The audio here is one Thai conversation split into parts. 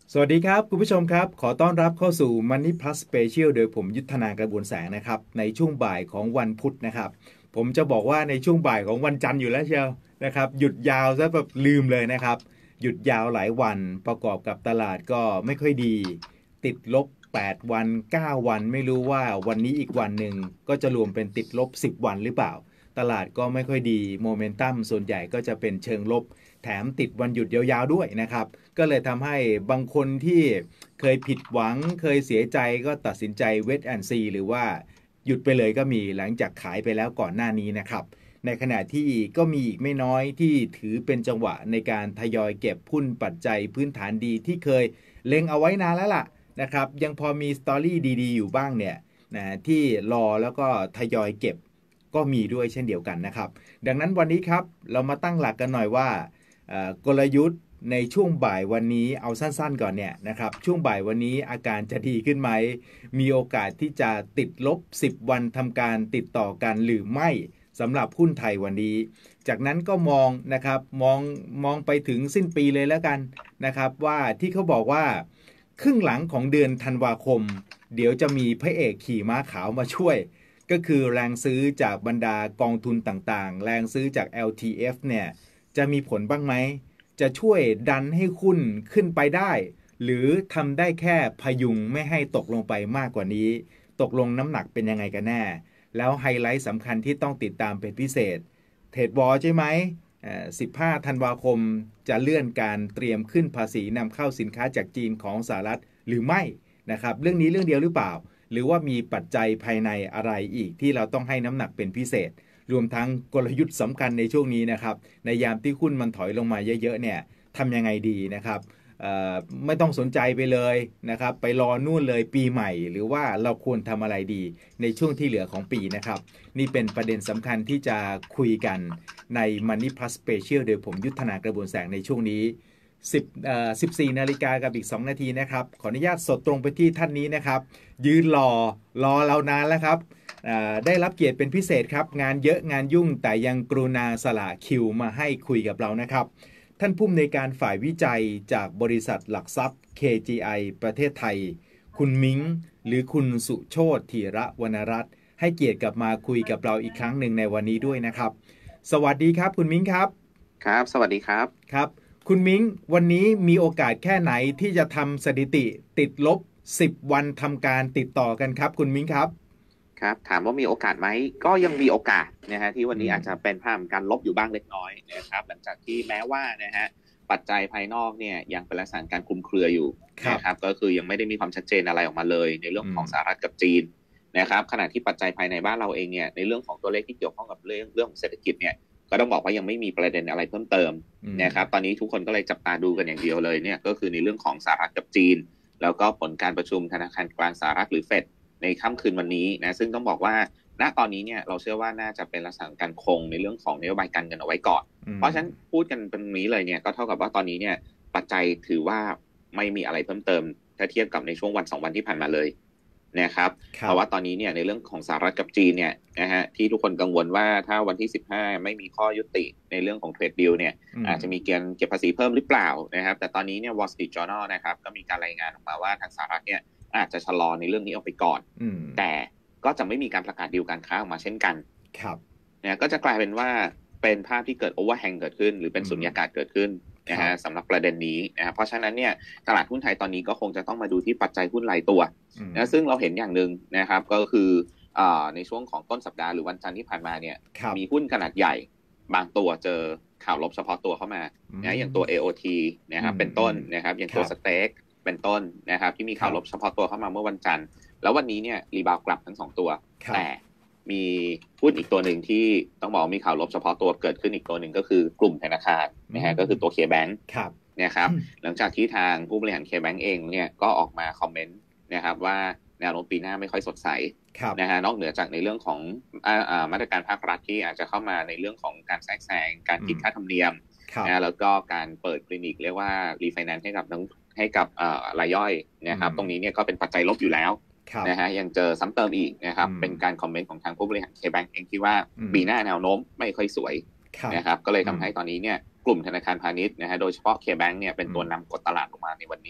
สวัสดีครับคุณผู้ชมครับขอต้อนรับเข้าสู่ Money Plus Special โดยผมยุทธนากระบวนแสงนะครับในช่วงบ่ายของวันพุธนะครับผมจะบอกว่าในช่วงบ่ายของวันจันทร์อยู่แล้วเชียวนะครับหยุดยาวซะแบบลืมเลยนะครับหยุดยาวหลายวันประกอบกับตลาดก็ไม่ค่อยดีติดลบ8วัน9วันไม่รู้ว่าวันนี้อีกวันหนึ่งก็จะรวมเป็นติดลบ10วันหรือเปล่าตลาดก็ไม่ค่อยดีโมเมนตัมส่วนใหญ่ก็จะเป็นเชิงลบแถมติดวันหยุดยาวๆด้วยนะครับก็เลยทำให้บางคนที่เคยผิดหวังเคยเสียใจก็ตัดสินใจเวทแอนซีหรือว่าหยุดไปเลยก็มีหลังจากขายไปแล้วก่อนหน้านี้นะครับในขณะที่ก็มีอีกไม่น้อยที่ถือเป็นจังหวะในการทยอยเก็บหุ้นปัจจัยพื้นฐานดีที่เคยเล็งเอาไว้นานแล้วล่ะนะครับยังพอมีสตอรี่ดีๆอยู่บ้างเนี่ยนะที่รอแล้วก็ทยอยเก็บก็มีด้วยเช่นเดียวกันนะครับดังนั้นวันนี้ครับเรามาตั้งหลักกันหน่อยว่ากลยุทธ์ในช่วงบ่ายวันนี้เอาสั้นๆก่อนเนี่ยนะครับช่วงบ่ายวันนี้อาการจะดีขึ้นไหมมีโอกาสที่จะติดลบ10วันทำการติดต่อกันหรือไม่สำหรับหุ้นไทยวันนี้จากนั้นก็มองนะครับมองไปถึงสิ้นปีเลยแล้วกันนะครับว่าที่เขาบอกว่าครึ่งหลังของเดือนธันวาคมเดี๋ยวจะมีพระเอกขี่ม้าขาวมาช่วยก็คือแรงซื้อจากบรรดากองทุนต่างๆแรงซื้อจาก LTF เนี่ยจะมีผลบ้างไหมจะช่วยดันให้หุ้นขึ้นไปได้หรือทำได้แค่พยุงไม่ให้ตกลงไปมากกว่านี้ตกลงน้ำหนักเป็นยังไงกันแน่แล้วไฮไลท์สำคัญที่ต้องติดตามเป็นพิเศษเทรดวอลใช่ไหม15ธันวาคมจะเลื่อนการเตรียมขึ้นภาษีนำเข้าสินค้าจากจีนของสหรัฐหรือไม่นะครับเรื่องนี้เรื่องเดียวหรือเปล่าหรือว่ามีปัจจัยภายในอะไรอีกที่เราต้องให้น้ำหนักเป็นพิเศษรวมทั้งกลยุทธ์สำคัญในช่วงนี้นะครับในยามที่หุ้นมันถอยลงมาเยอะๆเนี่ยทำยังไงดีนะครับไม่ต้องสนใจไปเลยนะครับไปรอนู่นเลยปีใหม่หรือว่าเราควรทำอะไรดีในช่วงที่เหลือของปีนะครับนี่เป็นประเด็นสำคัญที่จะคุยกันใน Money Plus Special โดยผมยุทธนากระบวนแสงในช่วงนี้14 นาฬิกากับอีก2นาทีนะครับขออนุญาตสดตรงไปที่ท่านนี้นะครับยืนรอเรานานแล้วครับได้รับเกียรติเป็นพิเศษครับงานเยอะงานยุ่งแต่ยังกรุณาสละคิวมาให้คุยกับเรานะครับท่านผู้อำนวยการฝ่ายวิจัยจากบริษัทหลักทรัพย์ KGI ประเทศไทยคุณมิ้งหรือคุณสุโชติธีระวรรณรัตน์ให้เกียรติกลับมาคุยกับเราอีกครั้งหนึ่งในวันนี้ด้วยนะครับสวัสดีครับคุณมิ้งครับครับสวัสดีครับครับคุณมิ้งวันนี้มีโอกาสแค่ไหนที่จะทำสถิติติดลบ10วันทำการติดต่อกันครับคุณมิ้งครับครับถามว่ามีโอกาสไหมก็ยังมีโอกาสนะฮะที่วันนี้อืมอาจจะเป็นภาพของการลบอยู่บ้างเล็กน้อยนะครับหลังจากที่แม้ว่านะฮะปัจจัยภายนอกเนี่ยยังเป็นลักษณะการคลุมเครืออยู่ครับนะครับก็คือยังไม่ได้มีความชัดเจนอะไรออกมาเลยในเรื่องอืมของสหรัฐกับจีนนะครับขณะที่ปัจจัยภายในบ้านเราเองเนี่ยในเรื่องของตัวเลขที่เกี่ยวข้องกับเรื่องของเศรษฐกิจเนี่ยก็ต้องบอกว่ายังไม่มีประเด็นอะไรเพิ่มเติมอืมนะครับตอนนี้ทุกคนก็เลยจับตาดูกันอย่างเดียวเลยเนี่ยก็คือในเรื่องของสหรัฐกับจีนแล้วก็ผลการประชุมธนาคารกลางสหรัฐหรือเฟด ในค่ำคืนวันนี้นะซึ่งต้องบอกว่าณตอนนี้เนี่ยเราเชื่อว่าน่าจะเป็นลักษณะการคงในเรื่องของนโยบายการเงินเอาไว้ก่อนอืมเพราะฉะนั้นพูดกันเป็นนี้เลยเนี่ยก็เท่ากับว่าตอนนี้เนี่ยปัจจัยถือว่าไม่มีอะไรเพิ่มเติมถ้าเทียบกับในช่วงวัน2 วันที่ผ่านมาเลยนะครับเพราะครับว่าตอนนี้เนี่ยในเรื่องของสหรัฐกับจีนเนี่ยนะฮะที่ทุกคนกังวลว่าถ้าวันที่15ไม่มีข้อยุติในเรื่องของเทรดดีลเนี่ยอืมอาจจะมีเกณฑ์เก็บภาษีเพิ่มหรือเปล่านะครับแต่ตอนนี้เนี่ย Wall Street Journal นะครับก็มีการรายงานออกมาว่าทางสหรัฐเนี่ยอาจจะชะลอในเรื่องนี้ออกไปก่อนอืมแต่ก็จะไม่มีการประกาศดีลการค้าออกมาเช่นกันครับนะก็จะกลายเป็นว่าเป็นภาพที่เกิดโอเวอร์แฮงเกิดขึ้นหรือเป็นอืมสุญญากาศเกิดขึ้นนะครับฮะสำหรับประเด็นนี้นะเพราะฉะนั้นเนี่ยตลาดหุ้นไทยตอนนี้ก็คงจะต้องมาดูที่ปัจจัยหุ้นรายตัวอืมนะซึ่งเราเห็นอย่างหนึ่งนะครับก็คือในช่วงของต้นสัปดาห์หรือวันจันทร์ที่ผ่านมาเนี่ยครับมีหุ้นขนาดใหญ่บางตัวเจอข่าวลบเฉพาะตัวเข้ามาอืนะอย่างมตัว AOT นะครับเป็นต้นนะครับอย่างตัวครับสเต็กเป็นต้นนะครับที่มีข่าวลบเฉพาะตัวเข้ามาเมื่อวันจันทร์แล้ววันนี้เนี่ยรีบาวกลับทั้ง2 ตัวครับแต่มีหุ้นอีกตัวหนึ่งที่ต้องบอกมีข่าวลบเฉพาะตัวเกิดขึ้นอีกตัวหนึ่งก็คือกลุ่มธนาคารนะฮะก็คือตัว KBank ครับนะครับหลังจากที่ทางผู้บริหาร KBank เองเนี่ยก็ออกมาคอมเมนต์นะครับว่าแนวโน้มปีหน้าไม่ค่อยสดใสครับนะฮะนอกเหนือจากในเรื่องของมาตรการภาครัฐที่อาจจะเข้ามาในเรื่องของการแทรกแซงการคิดค่าธรรมเนียมครับนะแล้วก็การเปิดคลินิกเรียกว่ารีไฟแนนซ์ให้กับรายย่อยนะครับตรงนี้เนี่ยก็เป็นปัจจัยลบอยู่แล้วครับนะฮะยังเจอซ้ำเติมอีกนะครับเป็นการคอมเมนต์ของทางผู้บริหาร KBank เองที่ว่าปีหน้าแนวโน้มไม่ค่อยสวยนะครับก็เลยทำให้ตอนนี้เนี่ยกลุ่มธนาคารพาณิชย์นะฮะโดยเฉพาะ KBank เนี่ยเป็นตัวนำกดตลาดลงมาในวันนี้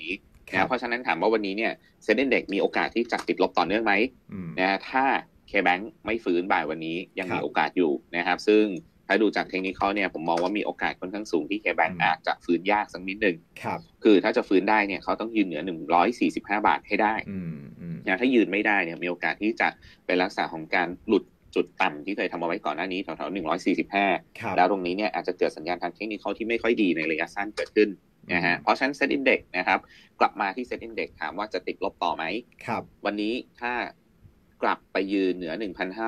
นะเพราะฉะนั้นถามว่าวันนี้เนี่ยเซ็นIndexมีโอกาสที่จะติดลบต่อเนื่องไหมนะถ้า KBank ไม่ฟื้นบ่ายวันนี้ยังมีโอกาสอยู่นะครับซึ่งถ้าดูจากเทคนิคเนี่ยผมมองว่ามีโอกาสค่อนข้างสูงที่ KBank อาจจะฟื้นยากสักนิดนึงคือถ้าจะฟื้นได้เนี่ยเขาต้องยืนเหนือ145 บาทให้ได้นะถ้ายืนไม่ได้เนี่ยมีโอกาสที่จะเป็นลักษณะของการหลุดจุดต่ำที่เคยทำเอาไว้ก่อนหน้านี้แถวๆ145แล้วตรงนี้เนี่ยอาจจะเกิดสัญญาณทางเทคนิคที่ไม่ค่อยดีในระยะสั้นเกิดขึ้นนะฮะเพราะฉะนั้น Set Index นะครับกลับมาที่ Set Index ถามว่าจะติดลบต่อไหมวันนี้ถ้ากลับไปยืนเหนือ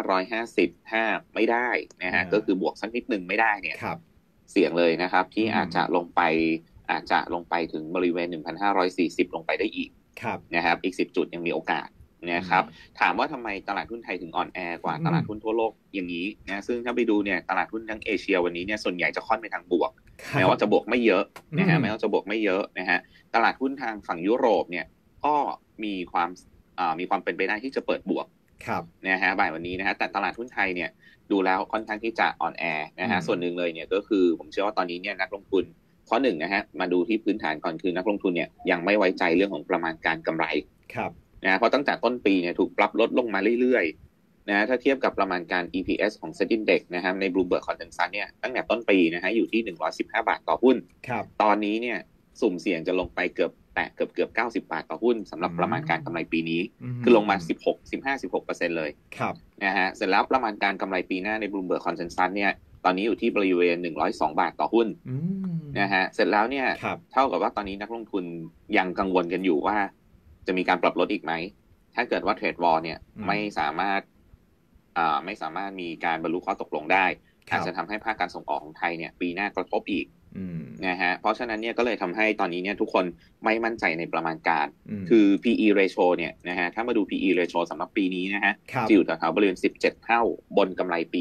1,550 ถ้าไม่ได้นะฮะก็คือบวกสักนิดนึงไม่ได้เนี่ยเสี่ยงเลยนะครับที่อาจจะลงไปถึงบริเวณ 1,540 ลงไปได้อีกนะครับอีก10จุดยังมีโอกาสนะครับถามว่าทำไมตลาดหุ้นไทยถึงอ่อนแอกว่าตลาดหุ้นทั่วโลกอย่างนี้นะซึ่งถ้าไปดูเนี่ยตลาดหุ้นทั้งเอเชียวันนี้เนี่ยส่วนใหญ่จะค่อนไปทางบวกแม้ว่าจะบวกไม่เยอะนะฮะนะฮะตลาดหุ้นทางฝั่งยุโรปเนี่ยก็มีความเป็นไปได้ที่จะเปิดบวกนะฮะบ่ายวันนี้นะฮะแต่ตลาดหุ้นไทยเนี่ยดูแล้วค่อนข้างที่จะอ่อนแอนะฮะส่วนหนึ่งเลยเนี่ยก็คือผมเชื่อว่าตอนนี้เนี่ยนักลงทุนข้อหนึ่งนะฮะมาดูที่พื้นฐานก่อนคือนักลงทุนเนี่ยยังไม่ไว้ใจเรื่องของประมาณการกำไรนะเพราะตั้งแต่ต้นปีเนี่ยถูกปรับลดลงมาเรื่อยๆนะถ้าเทียบกับประมาณการ EPS ของ Set Index นะครับใน Bloomberg Consensus เนี่ยตั้งแต่ต้นปีนะฮะอยู่ที่115 บาทต่อหุ้นตอนนี้เนี่ยสุ่มเสี่ยงจะลงไปเกือบ90 บาทต่อหุ้นสำหรับประมาณการกำไรปีนี้คือลงมา15-16% เลยนะฮะเสร็จแล้วประมาณการกำไรปีหน้าใน Bloomberg Consensus เนี่ยตอนนี้อยู่ที่บริเวณ102 บาทต่อหุ้นนะฮะเสร็จแล้วเนี่ยเท่ากับว่าตอนนี้นักลงทุนยังกังวลกันอยู่ว่าจะมีการปรับลดอีกไหมถ้าเกิดว่าเทรดวอร์เนี่ยไม่สามารถมีการบรรลุข้อตกลงได้อาจจะทำให้ภาคการส่งออกของไทยเนี่ยปีหน้ากระทบอีกนะฮะเพราะฉะนั้นเนี่ยก็เลยทำให้ตอนนี้เนี่ยทุกคนไม่มั่นใจในประมาณการคือ PE ratio เนี่ยนะฮะถ้ามาดู PE ratio สำหรับปีนี้นะฮะจะอยู่แถวๆบริเวณ17 เท่าบนกำไรปี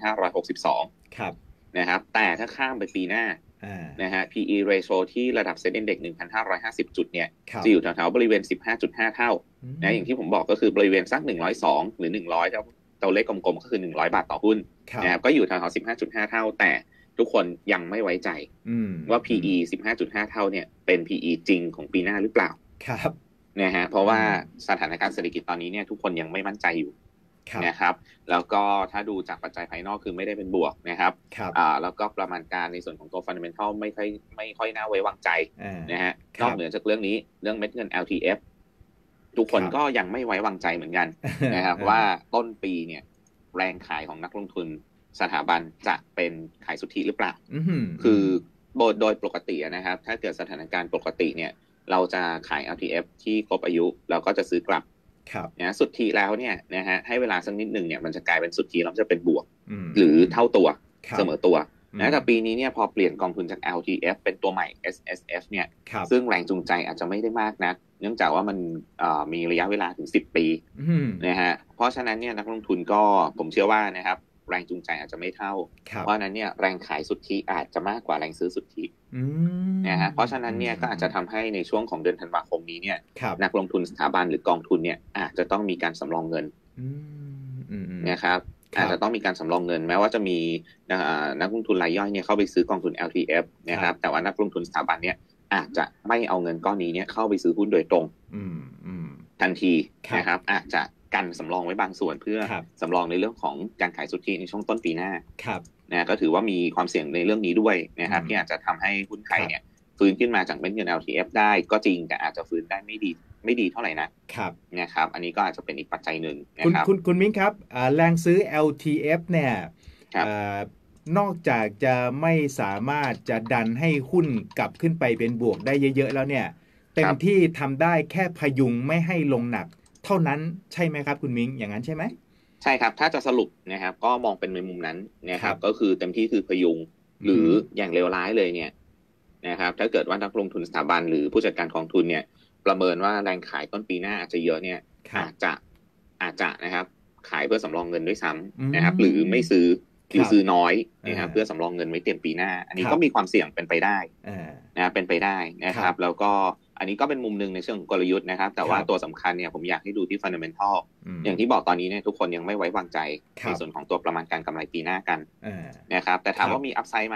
2562นะครับแต่ถ้าข้ามไปปีหน้านะฮะ PE ratio ที่ระดับ Set Index 1,550 จุดเนี่ยจะอยู่แถวๆบริเวณ 15.5 เท่านะอย่างที่ผมบอกก็คือบริเวณสัก102หรือ100ตัวเลขกลมๆก็คือ100 บาทต่อหุ้นนะครับก็อยู่แถวๆ 15.5 เท่าแต่ทุกคนยังไม่ไว้ใจว่า PE 15.5 เท่าเนี่ยเป็น PE จริงของปีหน้าหรือเปล่านะฮะเพราะว่าสถานการณ์เศรษฐกิจตอนนี้เนี่ยทุกคนยังไม่มั่นใจอยู่นะครับแล้วก็ถ้าดูจากปัจจัยภายนอกคือไม่ได้เป็นบวกนะครับแล้วก็ประมาณการในส่วนของตัว fundamental ไม่ค่อยน่าไว้วางใจนะฮะนอกเหนือจากเรื่องนี้เรื่องเม็ดเงิน LTF ทุกคนก็ยังไม่ไว้วางใจเหมือนกันนะครับว่าต้นปีเนี่ยแรงขายของนักลงทุนสถาบันจะเป็นขายสุทธิหรือเปล่าคือโดยปกตินะครับถ้าเกิดสถานการณ์ปกติเนี่ยเราจะขาย LTF ที่ครบอายุเราก็จะซื้อกลับนะสุทธิแล้วเนี่ยนะฮะให้เวลาสักนิดหนึ่งเนี่ยมันจะกลายเป็นสุทธิแล้วจะเป็นบวกหรือเท่าตัวเสมอตัวนะแต่ปีนี้เนี่ยพอเปลี่ยนกองทุนจาก LTF เป็นตัวใหม่ SSF เนี่ยซึ่งแรงจูงใจอาจจะไม่ได้มากนักเนื่องจากว่ามันมีระยะเวลาถึง10 ปีนะฮะเพราะฉะนั้นเนี่ยนักลงทุนก็ผมเชื่อว่านะครับแรงจูงใจอาจจะไม่เท่าเพราะนั้นเนี่ยแรงขายสุทธิอาจจะมากกว่าแรงซื้อสุทธินะฮะเพราะฉะนั้นเนี่ยก็อาจจะทำให้ในช่วงของเดือนธันวาคมนี้เนี่ยนักลงทุนสถาบันหรือกองทุนเนี่ยอาจจะต้องมีการสำรองเงินนะครับอาจจะต้องมีการสำรองเงินแม้ว่าจะมีนักลงทุนรายย่อยเนี่ยเข้าไปซื้อกองทุน LTF นะครับแต่ว่านักลงทุนสถาบันเนี่ยอาจจะไม่เอาเงินก้อนนี้เนี่ยเข้าไปซื้อหุ้นโดยตรงทันทีนะครับอาจจะกันสำรองไว้บางส่วนเพื่อสำรองในเรื่องของการขายสุทธิในช่วงต้นปีหน้านะก็ถือว่ามีความเสี่ยงในเรื่องนี้ด้วยนะครับที่อาจจะทำให้หุ้นไทยเนี่ยฟื้นขึ้นมาจากเม็ดเงิน LTF ได้ก็จริงแต่อาจจะฟื้นได้ไม่ดีเท่าไหร่นะครับอันนี้ก็อาจจะเป็นอีกปัจจัยหนึ่งนะครับคุณมิ้งครับแรงซื้อ LTF เนี่ยนอกจากจะไม่สามารถจะดันให้หุ้นกลับขึ้นไปเป็นบวกได้เยอะๆแล้วเนี่ยเต็มที่ทำได้แค่พยุงไม่ให้ลงหนักเท่านั้นใช่ไหมครับคุณมิ้งอย่างนั้นใช่ไหมใช่ครับถ้าจะสรุปนะครับก็มองเป็นในมุมนั้นนะครับก็คือเต็มที่คือพยุงหรืออย่างเลวร้ายเลยเนี่ยนะครับถ้าเกิดว่านักลงทุนสถาบันหรือผู้จัดการกองทุนเนี่ยประเมินว่าแรงขายต้นปีหน้าอาจจะเยอะเนี่ยอาจจะนะครับขายเพื่อสำรองเงินด้วยซ้ำนะครับหรือไม่ซื้อหรือซื้อน้อยนะครับเพื่อสำรองเงินไว้เตรียมปีหน้าอันนี้ก็มีความเสี่ยงเป็นไปได้นะเป็นไปได้นะครับแล้วก็อันนี้ก็เป็นมุมหนึ่งในเชิงของกลยุทธ์นะครับแต่ว่าตัวสำคัญเนี่ยผมอยากให้ดูที่ fundamental อย่างที่บอกตอนนี้เนี่ยทุกคนยังไม่ไว้วางใจในส่วนของตัวประมาณการกำไรปีหน้ากันนะครับแต่ถามว่ามีอัพไซด์ไหม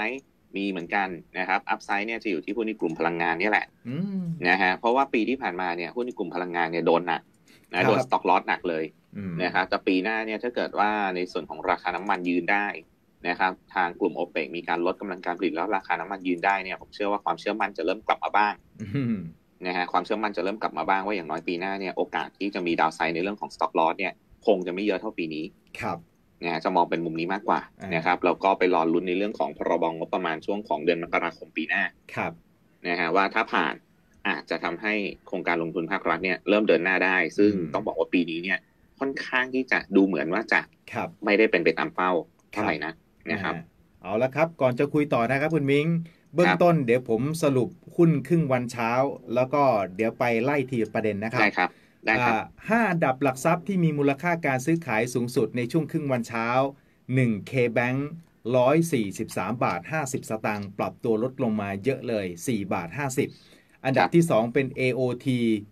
มีเหมือนกันนะครับอัพไซด์เนี่ยจะอยู่ที่หุ้นในกลุ่มพลังงานนี่แหละอืมนะฮะเพราะว่าปีที่ผ่านมาเนี่ยหุ้นในกลุ่มพลังงานเนี่ยโดนหนักนะโดนสต็อกลอสหนักเลยนะครับแต่ปีหน้าเนี่ยถ้าเกิดว่าในส่วนของราคาน้ำมันยืนได้นะครับทางกลุ่มโอเปกมีการลดกำลังการผลิตแล้วราคาน้ำมันยืนได้เนี่ยผมเชื่อว่าความเชื่อมั่นจะเริ่มกลับมาบ้างนะฮะความเชื่อมั่นจะเริ่มกลับมาบ้างว่าอย่างน้อยปีหน้าเนี่ยโอกาสที่จะมีดาวไซด์ในเรื่องของสต็อกลอสเนี่ยคงจะไม่เยอะเท่าปีนี้ครับนะจะมองเป็นมุมนี้มากกว่านะครับแล้วก็ไปรอลุ้นในเรื่องของพรบงบประมาณช่วงของเดือนมกราคมปีหน้าครับนะฮะว่าถ้าผ่านอาจจะทำให้โครงการลงทุนภาครัฐเนี่ยเริ่มเดินหน้าได้ซึ่งต้องบอกว่าปีนี้เนี่ยค่อนข้างที่จะดูเหมือนว่าจะไม่ได้เป็นไปตามเป้าเท่าไหร่นะครับเอาละครับก่อนจะคุยต่อนะครับคุณมิ้งเบื้องต้นเดี๋ยวผมสรุปหุ้นครึ่งวันเช้าแล้วก็เดี๋ยวไปไล่ทีประเด็นนะครับได้ครับ 5 อันดับหลักทรัพย์ที่มีมูลค่าการซื้อขายสูงสุดในช่วงครึ่งวันเช้า1 KBank 143 บาท 50 สตางค์ปรับตัวลดลงมาเยอะเลย4 บาท 50อันดับที่2เป็น AOT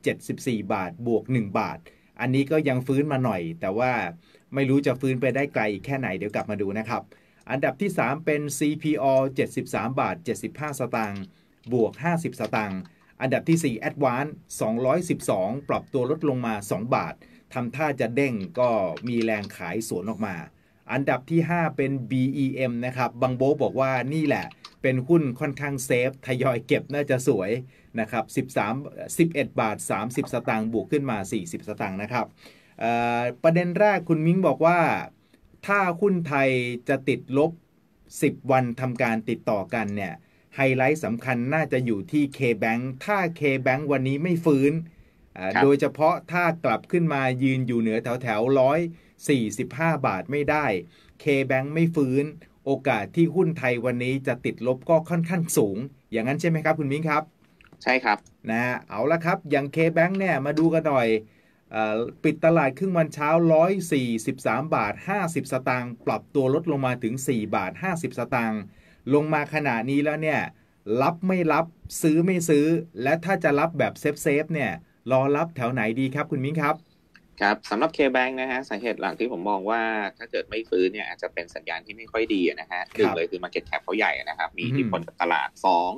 74 บาทบวก1 บาทอันนี้ก็ยังฟื้นมาหน่อยแต่ว่าไม่รู้จะฟื้นไปได้ไกลอีกแค่ไหนเดี๋ยวกลับมาดูนะครับอันดับที่3เป็น CPO 73 บาท 75 สตางค์บวก50 สตางค์อันดับที่4 Advance 212ปรับตัวลดลงมา2 บาททำท่าจะเด้งก็มีแรงขายสวนออกมาอันดับที่5เป็น BEM นะครับบังโบบอกว่านี่แหละเป็นหุ้นค่อนข้างเซฟทยอยเก็บน่าจะสวยนะครับ11 บาท 30 สตางค์บวกขึ้นมา40 สตางค์นะครับประเด็นแรกคุณมิ้งบอกว่าถ้าหุ้นไทยจะติดลบ10 วันทำการติดต่อกันเนี่ยไฮไลท์สำคัญน่าจะอยู่ที่ KBank ถ้า KBank วันนี้ไม่ฟื้นโดยเฉพาะถ้ากลับขึ้นมายืนอยู่เหนือแถว145 บาทไม่ได้ KBank ไม่ฟื้นโอกาสที่หุ้นไทยวันนี้จะติดลบก็ค่อนข้างสูงอย่างนั้นใช่ไหมครับคุณมิ้งครับใช่ครับเอาละครับอย่าง KBank เนี่ยมาดูกันหน่อยปิดตลาดครึ่งวันเช้า143 บาท 50 สตางค์ปรับตัวลดลงมาถึง4 บาท 50 สตางค์ลงมาขณะนี้แล้วเนี่ยรับไม่รับซื้อไม่ซื้อและถ้าจะรับแบบเซฟเนี่ยรอรับแถวไหนดีครับคุณมิ้งครับครับสำหรับ KBank นะฮะสาเหตุหลักที่ผมมองว่าถ้าเกิดไม่ฟื้นเนี่ยอาจจะเป็นสัญญาณที่ไม่ค่อยดีนะฮะหนึ่งเลยคือ Market Cap เขาใหญ่นะครับมีอิทธิพลกับตลาด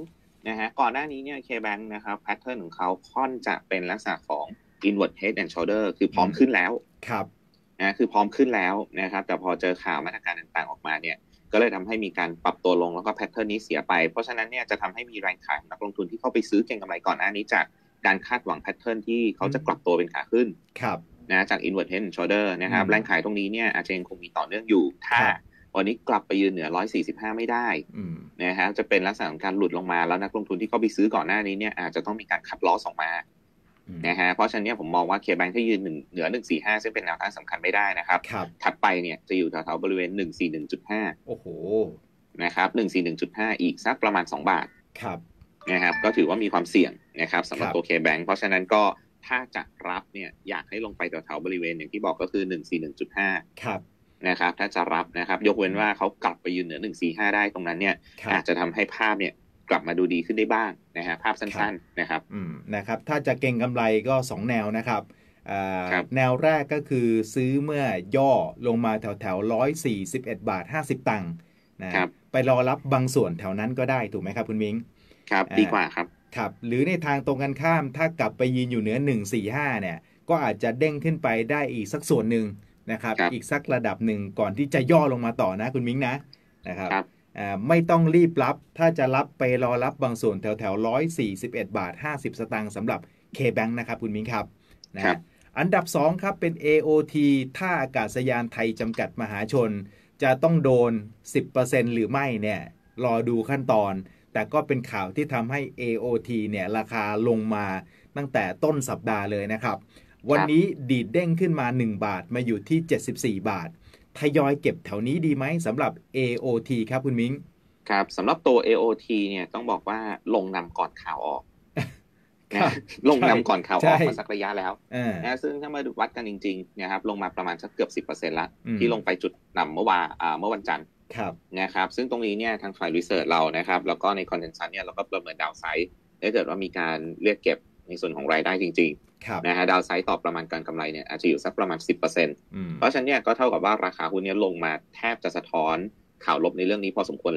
2นะฮะก่อนหน้านี้เนี่ย KBank นะครับแพทเทิร์นของเขาค่อนจะเป็นลักษณะของ inward head and shoulder คือพร้อมขึ้นแล้วครับคือพร้อมขึ้นแล้วนะครับแต่พอเจอข่าวมาตรการต่างๆออกมาเนี่ยก็เลยทำให้มีการปรับตัวลงแล้วก็แพทเทิร์นนี้เสียไปเพราะฉะนั้นเนี่ยจะทำให้มีแรงขายของนักลงทุนที่เข้าไปซื้อเก็งกำไรก่อนหน้านี้จากการคาดหวังแพทเทิร์นที่เขาจะกลับตัวเป็นขาขึ้นนะจาก inward head and shoulder นะครับแรงขายตรงนี้เนี่ยอาจจะยังคงมีต่อเนื่องอยู่ถ้าวันนี้กลับไปยืนเหนือ145ไม่ได้นะครับจะเป็นลักษณะของการหลุดลงมาแล้วนักลงทุนที่เข้าไปซื้อก่อนหน้านี้เนี่ยอาจจะต้องมีการคัดลอสออกมานะฮะเพราะฉะนั้นผมมองว่า KBank ถ้ายืนเหนือ145ซึ่งเป็นแนวต้านสำคัญไม่ได้นะครับถัดไปเนี่ยจะอยู่แถวๆบริเวณ141.5 โอ้โหนะครับ141.5อีกสักประมาณ2 บาทนะครับก็ถือว่ามีความเสี่ยงนะครับสำหรับตัว KBank เพราะฉะนั้นก็ถ้าจะรับเนี่ยอยากให้ลงไปแถวๆบริเวณอย่างที่บอกก็คือ141.5 ครับนะครับถ้าจะรับนะครับยกเว้นว่าเขากลับไปยืนเหนือ145ได้ตรงนั้นเนี่ยอาจจะทำให้ภาพเนี่ยกลับมาดูดีขึ้นได้บ้างนะฮะภาพสั้นๆนะครับนะครับถ้าจะเก็งกำไรก็2แนวนะครับแนวแรกก็คือซื้อเมื่อย่อลงมาแถว141 บาท 50 ตังค์นะไปรอรับบางส่วนแถวนั้นก็ได้ถูกไหมครับคุณมิ้งครับดีกว่าครับหรือในทางตรงกันข้ามถ้ากลับไปยืนอยู่เหนือ145เนี่ยก็อาจจะเด้งขึ้นไปได้อีกสักส่วนหนึ่งนะครับอีกสักระดับหนึ่งก่อนที่จะย่อลงมาต่อนะคุณมิ้งนะครับไม่ต้องรีบรับถ้าจะรับไปรอรับบางส่วนแถว141 บาท 50 สตางค์สำหรับ KBank นะครับคุณมิ้งครับอันดับ2ครับเป็น AOT ท่าอากาศยานไทยจำกัดมหาชนจะต้องโดน 10% หรือไม่เนี่ยรอดูขั้นตอนแต่ก็เป็นข่าวที่ทำให้ AOT เนี่ยราคาลงมาตั้งแต่ต้นสัปดาห์เลยนะครับวันนี้ดีดเด้งขึ้นมา1 บาทมาอยู่ที่74 บาททยอยเก็บแถวนี้ดีไหมสำหรับ AOT ครับคุณมิ้งครับสำหรับตัว AOT เนี่ยต้องบอกว่าลงนำก่อนข่าวออกลงนำก่อนข่าวออกมาสักระยะแล้วนะซึ่งถ้ามาดูวัดกันจริงๆนะครับลงมาประมาณสักเกือบ 10% ละที่ลงไปจุดนำเมื่อวันจันทร์นะครับซึ่งตรงนี้เนี่ยทางฝ่ายรีเสิร์ชเรานะครับแล้วก็ในคอนเทนซัสเนี่ยเราก็ประเมินดาวไซด์ถ้าเกิดว่ามีการเรียกเก็บในส่วนของรายได้จริงๆนะฮะดาวไซด์ต่อประมาณการกำไรเนี่ยอาจจะอยู่สักประมาณ 10% เพราะฉะนั้นเนี่ยก็เท่ากับว่าราคาหุ้นเนี่ยลงมาแทบจะสะท้อนข่าวลบในเรื่องนี้พอสมควรแล้ว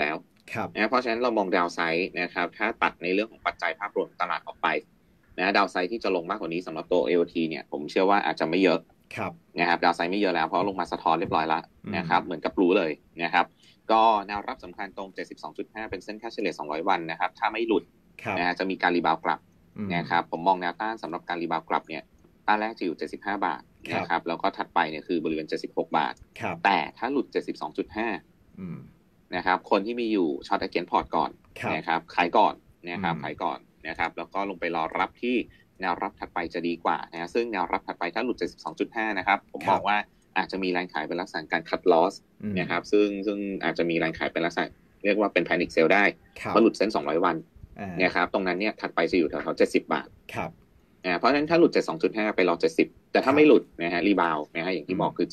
ครับนะเพราะฉะนั้นเรามองดาวไซด์นะครับถ้าตัดในเรื่องของปัจจัยภาพรวมตลาดออกไปนะดาวไซด์ที่จะลงมากกว่านี้สำหรับตัว AOT เนี่ยผมเชื่อว่าอาจจะไม่เยอะครับนะครับดาวไซด์ไม่เยอะแล้วเพราะลงมาสะท้อนเรียบร้อยแล้วนะครับเหมือนกับรู้เลยนะครับก็แนวรับสำคัญตรง 72.5 เป็นเส้นค่าเฉลี่ย200วันนะครับถ้าไม่หลุดนะจะมีการรีบาวกลับนะครับผมมองแนวต้านสำหรับการรีบาวกลับเนี่ยต้านแรกจะอยู่75บาทนะครับแล้วก็ถัดไปเนี่ยคือบริเวณ76บาทแต่ถ้าหลุด72.5นะครับคนที่มีอยู่ช็อตเกนพอร์ตก่อนนะครับขายก่อนนะครับขายก่อนนะครับแล้วก็ลงไปรอรับที่แนวรับถัดไปจะดีกว่านะซึ่งแนวรับถัดไปถ้าหลุด 72.5 นะครับผมบอกว่าอาจจะมีแรงขายเป็นลักษณะการ cut loss นะครับซึ่งอาจจะมีแรงขายเป็นลักษณะเรียกว่าเป็น panic sell ได้เพราะหลุดเส้น200วันนะครับตรงนั้นเนี่ยถัดไปจะอยู่แถวๆ70บาทเพราะฉะนั้นถ้าหลุด 72.5 ไปรอ70แต่ถ้าไม่หลุดนะฮะรีบาวนะฮะอย่างที่บอกคือ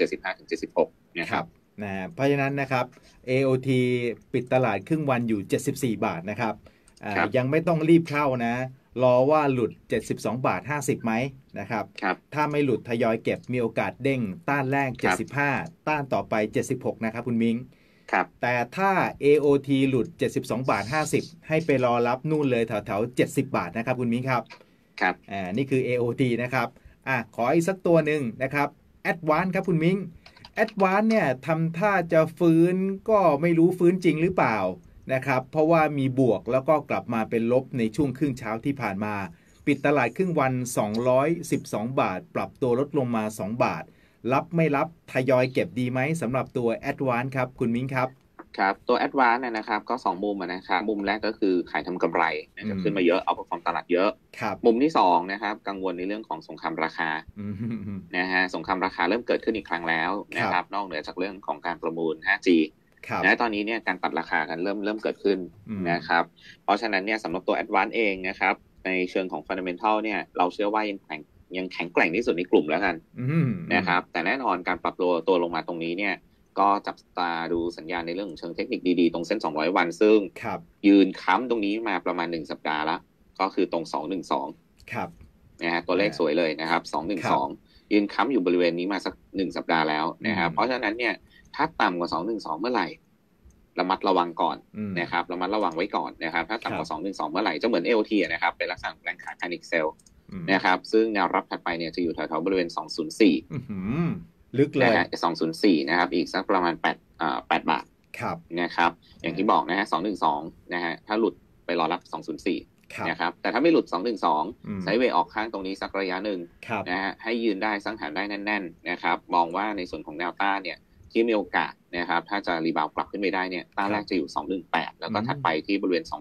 75-76 นะครับเพราะฉะนั้นนะครับ AOT ปิดตลาดครึ่งวันอยู่74บาทนะครับยังไม่ต้องรีบเข้านะรอว่าหลุด72บาท50ไหมนะครับถ้าไม่หลุดทยอยเก็บมีโอกาสเด้งต้านแรก75ต้านต่อไป76นะครับคุณมิ้งแต่ถ้า AOT หลุด72บาท50ให้ไปรอรับนู่นเลยแถวๆ70บาทนะครับคุณมิ้งครับนี่คือ AOT นะครับขออีกสักตัวหนึ่งนะครับ Advance ครับคุณมิ้ง Advance เนี่ยทำท่าจะฟื้นก็ไม่รู้ฟื้นจริงหรือเปล่านะครับเพราะว่ามีบวกแล้วก็กลับมาเป็นลบในช่วงครึ่งเช้าที่ผ่านมาปิดตลาดครึ่งวัน212บาทปรับตัวลดลงมา2บาทรับไม่รับทยอยเก็บดีไหมสำหรับตัว Advance ครับคุณมิ้งครับครับตัว Advance นะครับก็2มุมนะครับมุมแรกก็คือขายทำกำไรนะครับขึ้นมาเยอะเอาพอร์ตตลาดเยอะมุมที่2นะครับกังวลในเรื่องของสงครามราคานะฮะสงครามราคาเริ่มเกิดขึ้นอีกครั้งแล้วนะครับนอกเหนือจากเรื่องของการประมูล 5G นะตอนนี้เนี่ยการตัดราคากันเริ่มเกิดขึ้นนะครับเพราะฉะนั้นเนี่ยสำหรับตัว Advance เองนะครับในเชิงของ Fundamental เนี่ยเราเชื่อว่ายังแข็งแกร่งที่สุดในกลุ่มแล้วกันนะครับแต่แน่นอนการปรับตัวลงมาตรงนี้เนี่ยก็จับตาดูสัญญาณในเรื่องของเชิงเทคนิคดีๆตรงเส้น200วันซึ่งยืนค้ำตรงนี้มาประมาณ1สัปดาห์แล้วก็คือตรง212ครับนะฮะตัวเลขสวยเลยนะครับ212ยืนค้ำอยู่บริเวณนี้มาสัก1สัปดาห์แล้วนะครับเพราะฉะนั้นเนี่ยถ้าต่ำกว่า212เมื่อไหร่ระมัดระวังก่อนนะครับระมัดระวังไว้ก่อนนะครับถ้าต่ำกว่า212เมื่อไหร่จะเหมือน AOT นะครับเป็นลักษณะแรงขาย panic sell นะครับซึ่งแนวรับถัดไปเนี่ยจะอยู่แถวๆบริเวณ204 ลึกเลย 204นะครับอีกสักประมาณ8บาทนะครับอย่างที่บอกนะฮะ212นะฮะถ้าหลุดไปรอรับ204นะครับแต่ถ้าไม่หลุด212ไซด์เวย์ออกข้างตรงนี้สักระยะหนึ่งนะฮะให้ยืนได้สังหารได้แน่นๆนะครับมองว่าในส่วนของแนวต้านเนี่ยที่มีโอกาสนะครับถ้าจะรีบาวกลับขึ้นไปได้เนี่ยต้านแรกจะอยู่218แล้วก็ถัดไปที่บริเวณ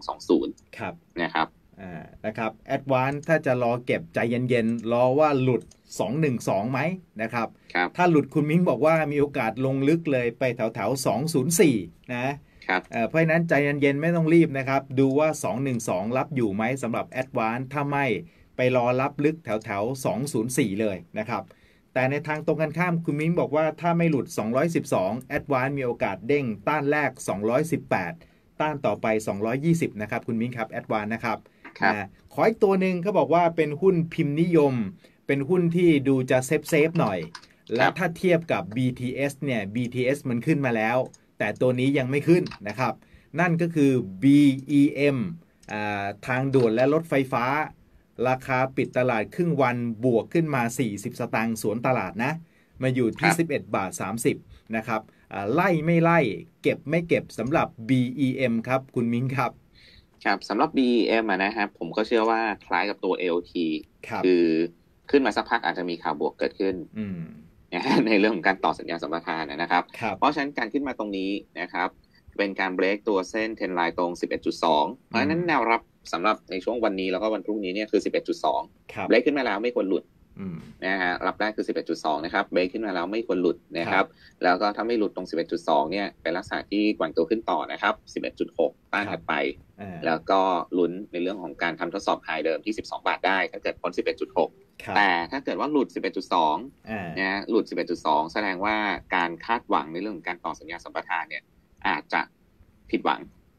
220นะครับนะครับแอดวานซ์ถ้าจะรอเก็บใจเย็นๆรอว่าหลุด212ไหมนะครับถ้าหลุดคุณมิ้งบอกว่ามีโอกาสลงลึกเลยไปแถวๆ204นะเพราะฉะนั้นใจเย็นๆไม่ต้องรีบนะครับดูว่า212รับอยู่ไหมสำหรับแอดวานซ์ถ้าไม่ไปรอรับลึกแถวๆ204เลยนะครับแต่ในทางตรงกันข้ามคุณมิ้งบอกว่าถ้าไม่หลุด212แอดวานซ์มีโอกาสเด้งต้านแรก218ต้านต่อไป220นะครับคุณมิ้งครับแอดวานซ์นะครับขออีกตัวหนึ่งเขาบอกว่าเป็นหุ้นพิมพ์นิยมเป็นหุ้นที่ดูจะเซฟหน่อยและถ้าเทียบกับ BTS เนี่ย BTS มันขึ้นมาแล้วแต่ตัวนี้ยังไม่ขึ้นนะครับนั่นก็คือ BEM ทางด่วนและรถไฟฟ้าราคาปิดตลาดครึ่งวันบวกขึ้นมา40สตางค์สวนตลาดนะมาอยู่ที่11บาท30นะครับไล่ไม่ไล่เก็บไม่เก็บสำหรับ BEM ครับคุณมิ้งครับครับสำหรับ BEM นะครับผมก็เชื่อว่าคล้ายกับตัว AOT คือขึ้นมาสักพักอาจจะมีข่าวบวกเกิดขึ้นในเรื่องของการต่อสัญญาสัมปทานนะครับเพราะฉะนั้นการขึ้นมาตรงนี้นะครับเป็นการเบรกตัวเส้นเทรนไลน์ตรง 11.2 เพราะฉะนั้นแนวรับสำหรับในช่วงวันนี้แล้วก็วันพรุ่งนี้เนี่ยคือ 11.2 เบรกขึ้นมาแล้วไม่ควรหลุดนะฮะรับแรกคือ 11.2 นะครับเบรกขึ้นมาแล้วไม่ควรหลุดนะครับแล้วก็ถ้าไม่หลุดตรง 11.2 เนี่ยเป็นลักษณะที่แกว่งตัวขึ้นต่อนะครับ 11.6 ต้านถัดไปแล้วก็ลุ้นในเรื่องของการทำทดสอบไฮเดิมที่12บาทได้ถ้าเกิดพ้น 11.6 แต่ถ้าเกิดว่าหลุด 11.2 นะหลุด 11.2 แสดงว่าการคาดหวังในเรื่องของการต่อสัญญาสัมปทานเนี่ยอาจจะผิดหวัง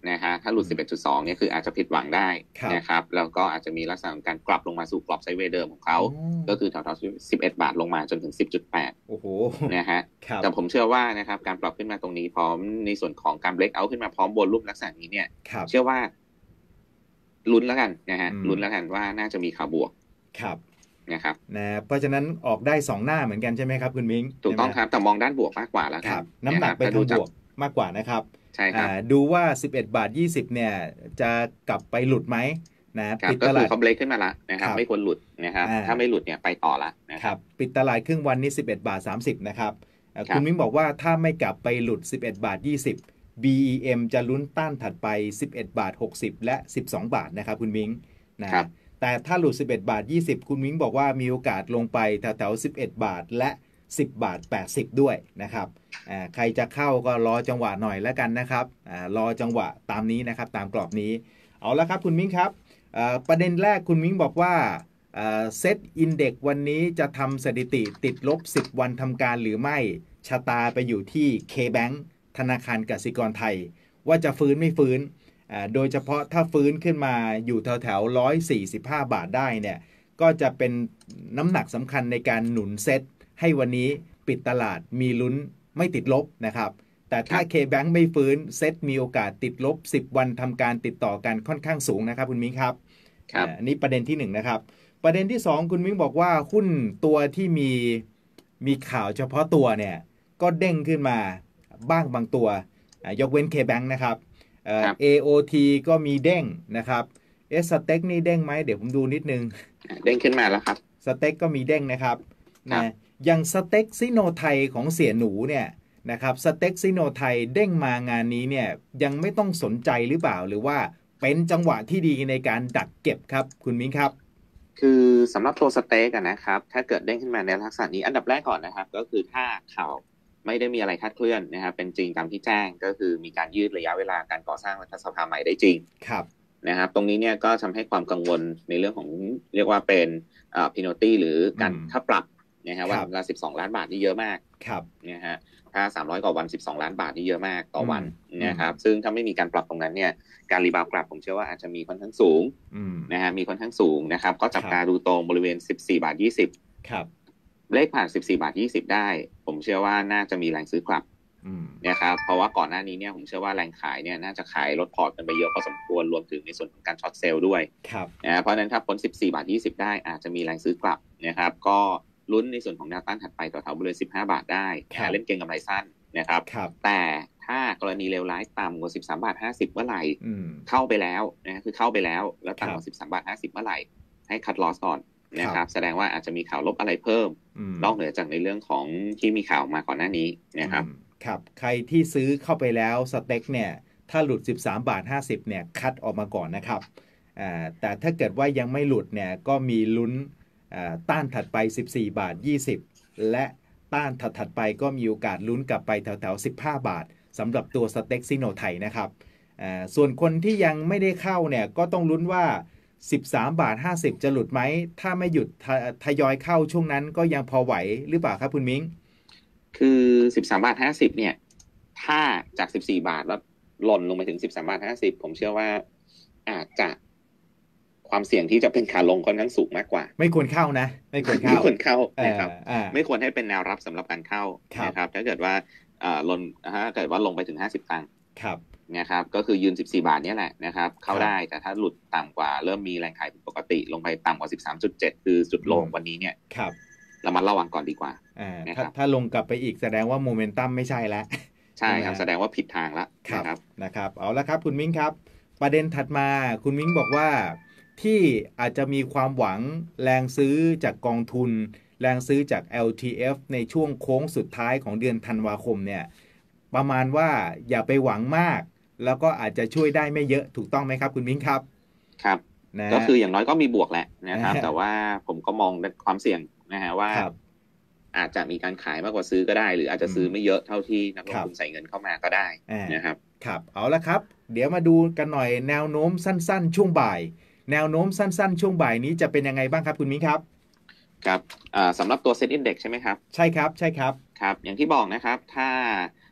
นะฮะถ้าหลุด 11.2 เนี่ยคืออาจจะผิดหวังได้ครับนะครับแล้วก็อาจจะมีลักษณะของการกลับลงมาสู่กรอบไซด์เวย์เดิมของเขาอ๋อก็คือแถวๆ11 บาทลงมาจนถึง 10.8 โอ้โหนะฮะครับแต่ผมเชื่อว่านะครับการปรับขึ้นมาตรงนี้พร้อมในส่วนของการเบรกเอาท์ขึ้นมาพร้อมบนรูปลักษณะนี้เนี่ยครับเชื่อว่าลุ้นแล้วกันนะฮะอืมลุ้นแล้วกันว่าน่าจะมีข่าวบวกครับนะครับนะเพราะฉะนั้นออกได้2หน้าเหมือนกันใช่ไหมครับคุณมิ้งถูกใช่ไหมต้องครับแต่มองด้านบวกมากกว่าแล้วกันครับน้ำนะหนักไปครับถ้าดูจากทางบวกมากกว่านะครับใช่ครับดูว่า11บาท20เนี่ยจะกลับไปหลุดไหมนะครับปิดตลาดก็คือเขาเบรกขึ้นมาละนะคครับรับไม่ควรหลุดนะครับอ่าถ้าไม่หลุดเนี่ยไปต่อละนะครับปิดตลาดครึ่งวันนี้11บาท30นะครับครับคุณมิ้งบอกว่าถ้าไม่กลับไปหลุด11บาท20 BEM จะลุ้นต้านถัดไป11บาท60และ12บาทนะครับคุณมิ้งนะครับแต่ถ้าหลุด11บาท20คุณมิ้งบอกว่ามีโอกาสลงไปแถวๆ11บาทและ10บาท80ด้วยนะครับใครจะเข้าก็รอจังหวะหน่อยแล้วกันนะครับรอจังหวะตามนี้นะครับตามกรอบนี้เอาละครับคุณมิ้งครับประเด็นแรกคุณมิ้งบอกว่าเซตอินเด็กวันนี้จะทำสถิติติดลบ10วันทำการหรือไม่ชะตาไปอยู่ที่ KBank ธนาคารกสิกรไทยว่าจะฟื้นไม่ฟื้นโดยเฉพาะถ้าฟื้นขึ้นมาอยู่แถวๆ145บาทได้เนี่ยก็จะเป็นน้ำหนักสำคัญในการหนุนเซตให้วันนี้ปิดตลาดมีลุ้นไม่ติดลบนะครับแต่ถ้า KBank ไม่ฟื้นเซตมีโอกาสติดลบ10วันทำการติดต่อกันค่อนข้างสูงนะครับคุณมิ้งครับอันนี้ประเด็นที่1นะครับประเด็นที่2คุณมิ้งบอกว่าหุ้นตัวที่มีข่าวเฉพาะตัวเนี่ยก็เด้งขึ้นมาบ้างบางตัวยกเว้น KBank นะครับAOT ก็มีเด้งนะครับสเต็กนี่เด้งไหมเดี๋ยวผมดูนิดนึงเด้งขึ้นมาแล้วครับสเต็กก็มีเด้งนะครับนะอย่างสเต็กซิโนไทยของเสียหนูเนี่ยนะครับสเต็กซิโนไทยเด้งมางานนี้เนี่ยยังไม่ต้องสนใจหรือเปล่าหรือว่าเป็นจังหวะที่ดีในการดักเก็บครับคุณมิ้งครับคือสำหรับตัวสเต็กนะครับถ้าเกิดเด้งขึ้นมาในลักษณะนี้อันดับแรกก่อนนะครับก็คือถ้าข่าวไม่ได้มีอะไรคาดเคลื่อนนะครับเป็นจริงตามที่แจ้งก็คือมีการยืดระยะเวลาการก่อสร้างรัฐสภาใหม่ได้จริงครับนะครับตรงนี้เนี่ยก็ทำให้ความกังวลในเรื่องของเรียกว่าเป็นpenalty หรือการค่าปรับนะฮะวันละ12 ล้านบาทนี่เยอะมากครับนะฮะถ้า300กว่าวัน12 ล้านบาทนี่เยอะมากต่อวันนะครับซึ่งถ้าไม่มีการปรับตรงนั้นเนี่ยการรีบาวกลับผมเชื่อว่าอาจจะมีค่อนข้างสูงนะฮะมีค่อนข้างสูงนะครับก็จับตาดูตรงบริเวณ14บาท20 ครับเลขผ่าน14บาท20ได้ผมเชื่อว่าน่าจะมีแรงซื้อกลับนะครับเพราะว่าก่อนหน้านี้เนี่ยผมเชื่อว่าแรงขายเนี่ยน่าจะขายลดพอร์ตกันไปเยอะพอสมควรรวมถึงในส่วนของการช็อตเซลล์ด้วยนะเพราะฉะนั้นถ้าพ้น14บาท20ได้อาจจะมีแรงซื้อกลับนะครับก็ลุ้นในส่วนของแนวต้านถัดไปต่อแถวบริเวณ15บาทได้เล่นเก็งกำไรสั้นนะครับแต่ถ้ากรณีเลวร้ายต่ำกว่า13บาท50เมื่อไหร่เข้าไปแล้วนะคือเข้าไปแล้วต่ำกว่า13บาท50เมื่อไหร่ให้คัดลอสก่อนนะครับแสดงว่าอาจจะมีข่าวลบอะไรเพิ่มนอกเหนือจากในเรื่องของที่มีข่าวมาก่อนหน้านี้นะครับครับใครที่ซื้อเข้าไปแล้วสเต็กเนี่ยถ้าหลุด13บาท50เนี่ยคัดออกมาก่อนนะครับแต่ถ้าเกิดว่ายังไม่หลุดเนี่ยก็มีลุ้นต้านถัดไป14บาท20และต้านถัดไปก็มีโอกาสลุ้นกลับไปแถวๆ15บาทสำหรับตัวสเต็กซิโนไทยนะครับส่วนคนที่ยังไม่ได้เข้าเนี่ยก็ต้องลุ้นว่า13บาท50จะหลุดไหมถ้าไม่หยุดทยอยเข้าช่วงนั้นก็ยังพอไหวหรือเปล่าครับคุณมิ้งคือ13บาท50เนี่ยถ้าจาก14บาทแล้วหล่นลงไปถึง13บาท50ผมเชื่อว่าอาจจะความเสี่ยงที่จะเป็นขาลงค่อนข้างสูงมากกว่าไม่ควรเข้านะไม่ควรเข้านะครับไม่ควรให้เป็นแนวรับสำหรับการเข้านะครับถ้าเกิดว่าลงถ้าเกิดว่าลงไปถึง50ตังค์นะครับก็คือยืน14บาทนี่แหละนะครับเข้าได้แต่ถ้าหลุดต่ำกว่าเริ่มมีแรงขายผิดปกติลงไปต่ำกว่า 13.7 คือจุดลงวันนี้เนี่ยระมัดระวังก่อนดีกว่าถ้าลงกลับไปอีกแสดงว่าโมเมนตัมไม่ใช่แล้วใช่ครับแสดงว่าผิดทางแล้วนะครับเอาละครับคุณมิ้งครับประเด็นถัดมาคุณมิ้งบอกว่าที่อาจจะมีความหวังแรงซื้อจากกองทุนแรงซื้อจาก LTF ในช่วงโค้งสุดท้ายของเดือนธันวาคมเนี่ยประมาณว่าอย่าไปหวังมากแล้วก็อาจจะช่วยได้ไม่เยอะถูกต้องไหมครับคุณมิ้งครับครับก็คืออย่างน้อยก็มีบวกแหละนะครับแต่ว่าผมก็มองความเสี่ยงนะฮะว่าอาจจะมีการขายมากกว่าซื้อก็ได้หรืออาจจะซื้อไม่เยอะเท่าที่นักลงทุนใส่เงินเข้ามาก็ได้นะครับครับเอาละครับเดี๋ยวมาดูกันหน่อยแนวโน้มสั้นๆช่วงบ่ายแนวโน้มสั้นๆช่วงบ่ายนี้จะเป็นยังไงบ้างครับคุณมิ้งครับครับสำหรับตัวเซ็ตอินเด็กซ์ใช่ไหมครับใช่ครับใช่ครับครับอย่างที่บอกนะครับถ้า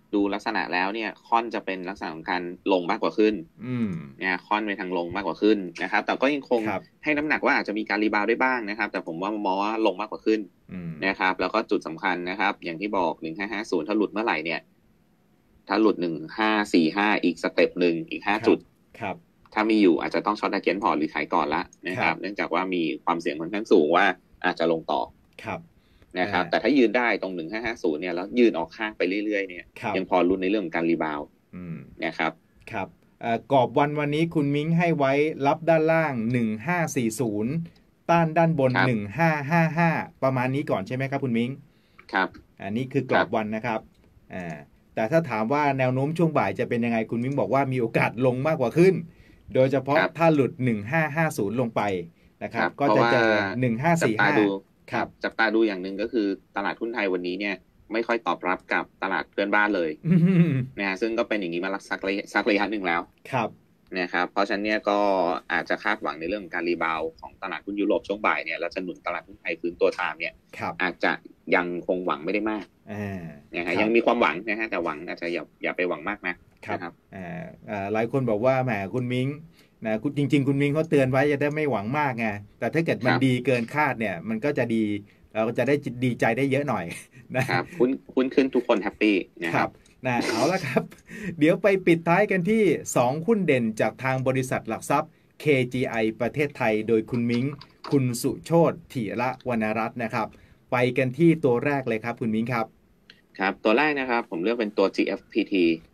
ดูลักษณะแล้วเนี่ยค่อนจะเป็นลักษณะของการลงมากกว่าขึ้นอืมนะค่อนไปทางลงมากกว่าขึ้นนะครับแต่ก็ยังคงครับให้น้ำหนักว่าอาจจะมีการรีบาวด์ได้บ้างนะครับแต่ผมว่ามองว่าลงมากกว่าขึ้นอืมนะครับแล้วก็จุดสำคัญนะครับอย่างที่บอก1550ถ้าหลุดเมื่อไหร่เนี่ยถ้าหลุด1545อีกสเต็ปหนึ่งอีก5 ครับจุดครับถ้ามีอยู่อาจจะต้องช็อต against port หรือขายก่อนละนะครับครับเนื่องจากว่ามีความเสี่ยงค่อนข้างสูงว่าอาจจะลงต่อครับนะครับแต่ถ้ายืนได้ตรง1550เนี่ยแล้วยืนออกข้างไปเรื่อยๆเนี่ยครับยังพอลุ้นในเรื่องของการรีบาวด์อืมนะครับครับกรอบวันนี้คุณมิ้งให้ไว้รับด้านล่าง1540ต้านด้านบนครับ 1555ประมาณนี้ก่อนใช่ไหมครับคุณมิ้งครับอันนี้คือกรครับอบวันนะครับอ่าแต่ถ้าถามว่าแนวโน้มช่วงบ่ายจะเป็นยังไงคุณมิ้งบอกว่ามีโอกาสลงมากกว่าขึ้นโดยเฉพาะถ้าหลุด1550ลงไปนะคครับรับเพราะว่าก็จะเจอจับตาดู 1545ครับจับตาดูอย่างหนึ่งก็คือตลาดหุ้นไทยวันนี้เนี่ยไม่ค่อยตอบรับกับตลาดเพื่อนบ้านเลยอืมนะฮะซึ่งก็เป็นอย่างนี้มาสักระยะหนึ่งแล้วครับนะครับเพราะฉะนั้นเนี่ยก็อาจจะคาดหวังในเรื่องของการรีบาวด์ของตลาดหุ้นยุโรปช่วงบ่ายเนี่ยแล้วจะหนุนตลาดหุ้นไทยฟื้นตัวตามเนี่ยครับอาจจะยังคงหวังไม่ได้มากอ่านะคฮะรับยังมีความหวังนะฮะแต่หวังอาจจะอย่าไปหวังมากครับนะครับหลายคนบอกว่าแหมคุณมิ้งนะคุณจริงๆคุณมิ้งเขาเตือนไว้จะได้ไม่หวังมากไงแต่ถ้าเกิดมันดีเกินคาดเนี่ยมันก็จะดีเราก็จะได้ดีใจได้เยอะหน่อยครับหุ้นขึ้นทุกคนแฮปปี้นะคครัรับ นะเอาละครับ เดี๋ยวไปปิดท้ายกันที่2หุ้นเด่นจากทางบริษัทหลักทรัพย์ KGI ประเทศไทยโดยคุณมิ้งคุณสุโชติธีระวรรณรัตน์นะครับไปกันที่ตัวแรกเลยครับคุณมิ้งครับครับตัวแรกนะครับผมเลือกเป็นตัว GFPT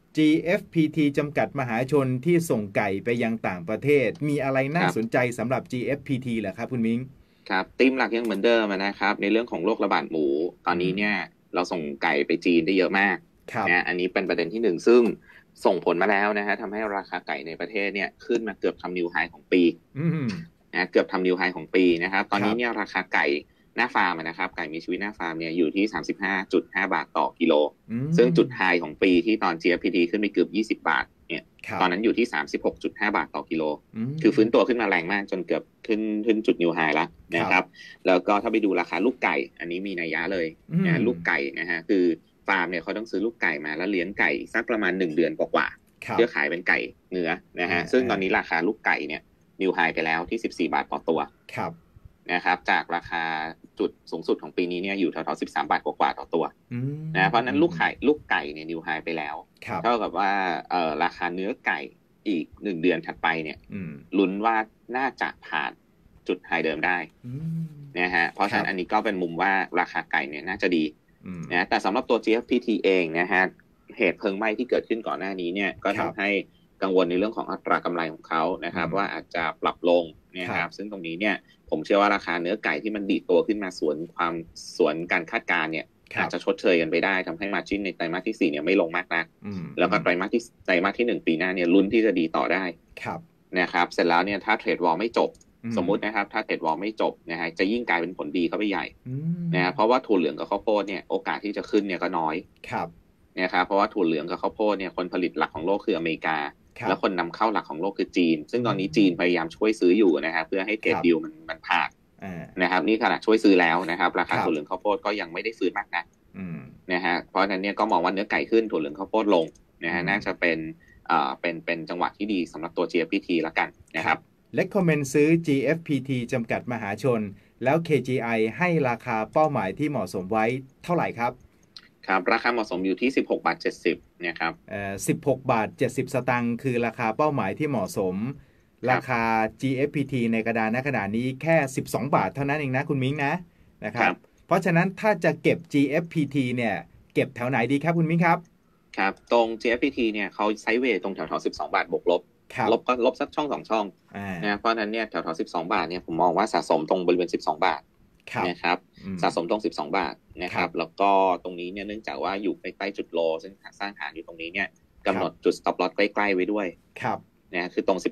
GFPT จำกัดมหาชนที่ส่งไก่ไปยังต่างประเทศมีอะไรน่าสนใจสำหรับ GFPT เหรอครับคุณมิ้งครับธีมหลักยังเหมือนเดิมนะครับในเรื่องของโรคระบาดหมูตอนนี้เนี่ยเราส่งไก่ไปจีนได้เยอะมากนะอันนี้เป็นประเด็นที่หนึ่งซึ่งส่งผลมาแล้วนะฮะทำให้ราคาไก่ในประเทศเนี่ยขึ้นมาเกือบทำนิวไฮของปีนะเกือบทำนิวไฮของปีนะครับตอนนี้เนี่ยราคาไก่หน้าฟาร์มนะครับไก่มีชีวิตหน้าฟาร์มเนี่ยอยู่ที่ 35.5 บาทต่อกิโลซึ่งจุดไฮของปีที่ตอน GFPT ขึ้นไปเกือบ20 บาทเนี่ยตอนนั้นอยู่ที่ 36.5 บาทต่อกิโลคือฟื้นตัวขึ้นมาแรงมากจนเกือบขึ้นจุดนิวไฮแล้วนะครับแล้วก็ถ้าไปดูราคาลูกไก่อันนี้มีนัยยะเลยนะลูกไก่นะฮะคือฟาร์มเนี่ยเขาต้องซื้อลูกไก่มาแล้วเลี้ยงไก่สักประมาณ1 เดือนกว่าเพื่อขายเป็นไก่เนื้อนะฮะซึ่งตอนนี้ราคาลูกไก่เนี่ยนิวไฮไปแล้วที่14 บาทต่อตัวนะครับจากราคาจุดสูงสุดของปีนี้เนี่ยอยู่แถวๆ13 บาทกว่าต่อตัวนะเพราะนั้นลูกไก่เนี่ยนิวไฮไปแล้วเท่ากับว่าราคาเนื้อไก่อีก1 เดือนถัดไปเนี่ยลุ้นว่าน่าจะผ่านจุดไฮเดิมได้นะฮะเพราะฉะนั้นอันนี้ก็เป็นมุมว่าราคาไก่เนี่ยน่าจะดีนะแต่สำหรับตัว GFPT เองนะฮะเหตุเพลิงไหม้ที่เกิดขึ้นก่อนหน้านี้เนี่ยก็ทำให้กังวลในเรื่องของอัตรากำไรของเขานะครับว่าอาจจะปรับลงนะครับซึ่งตรงนี้เนี่ยผมเชื่อว่าราคาเนื้อไก่ที่มันดีดตัวขึ้นมาสวนการคาดการณ์เนี่ยอาจจะชดเชยกันไปได้ทำให้มาร์จิ้นในไตรมาสที่4เนี่ยไม่ลงมากนักแล้วก็ไตรมาสที่1ปีหน้าเนี่ยลุ้นที่จะดีต่อได้นะครับเสร็จแล้วเนี่ยถ้าเทรดวอลไม่จบสมมุตินะครับถ้าเทรดวอลไม่จบนะฮะจะยิ่งกลายเป็นผลดีเข้าไปใหญ่นะเพราะว่าถั่วเหลืองกับข้าวโพดเนี่ยโอกาสที่จะขึ้นเนี่ยก็น้อยนะครับเพราะว่าถั่วเหลืองกับข้าวโพดเนี่ยคนผลิตหลักของโลกคืออเมริกาแล้วคนนำเข้าหลักของโลกคือจีนซึ่งตอนนี้จีนพยายามช่วยซื้ออยู่นะครับเพื่อให้เทรดดีลมันผ่านนะครับนี่ขนาดช่วยซื้อแล้วนะครับราคาถั่วเหลืองข้าวโพดก็ยังไม่ได้ฟื้นมากนะฮะเพราะฉะนั้นเนี่ยก็มองว่าเนื้อไก่ขึ้นถั่วเหลืองข้าวโพดลงนะฮะน่าจะเป็นจังหวะที่ดีสำหรับตัว GFPT ละกันนะครับ recommend ซื้อ GFPT จำกัดมหาชนแล้ว KGI ให้ราคาเป้าหมายที่เหมาะสมไว้เท่าไหร่ครับครับราคาเหมาะสมอยู่ที่16.70 บาทนะครับ 16.70 บาทสตางค์คือราคาเป้าหมายที่เหมาะสมราคา GFPT ในกระดานณขณะนี้แค่12 บาทเท่านั้นเองนะคุณมิ้งนะครับเพราะฉะนั้นถ้าจะเก็บ GFPT เนี่ยเก็บแถวไหนดีครับคุณมิ้งครับครับตรง GFPT เนี่ยเขาไซด์เวย์ตรงแถวๆ12 บาทบวกลบก็ลบสักช่อง2 ช่องนะเพราะนั้นเนี่ยแถวๆ12 บาทเนี่ยผมมองว่าสะสมตรงบริเวณ12 บาทนะครับสะสมตรง12 บาทนะครับแล้วก็ตรงนี้เนี่ยเนื่องจากว่าอยู่ใกล้ๆจุดโลซึ่งสร้างฐานอยู่ตรงนี้เนี่ยกำหนดจุด stop loss ใกล้ๆไว้ด้วยนะคือตรง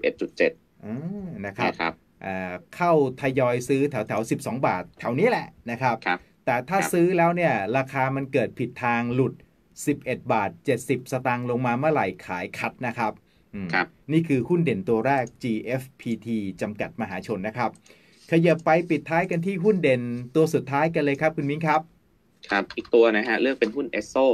11.7 นะครับเข้าทยอยซื้อแถวๆ12 บาทแถวนี้แหละนะครับแต่ถ้าซื้อแล้วเนี่ยราคามันเกิดผิดทางหลุด11.70 บาทสตางค์ลงมาเมื่อไหร่ขายคัดนะครับนี่คือหุ้นเด่นตัวแรก GFPT จำกัดมหาชนนะครับขยับไปปิดท้ายกันที่หุ้นเด่นตัวสุดท้ายกันเลยครับคุณมิ้งครับครับอีกตัวนะฮะเลือกเป็นหุ้น ESSO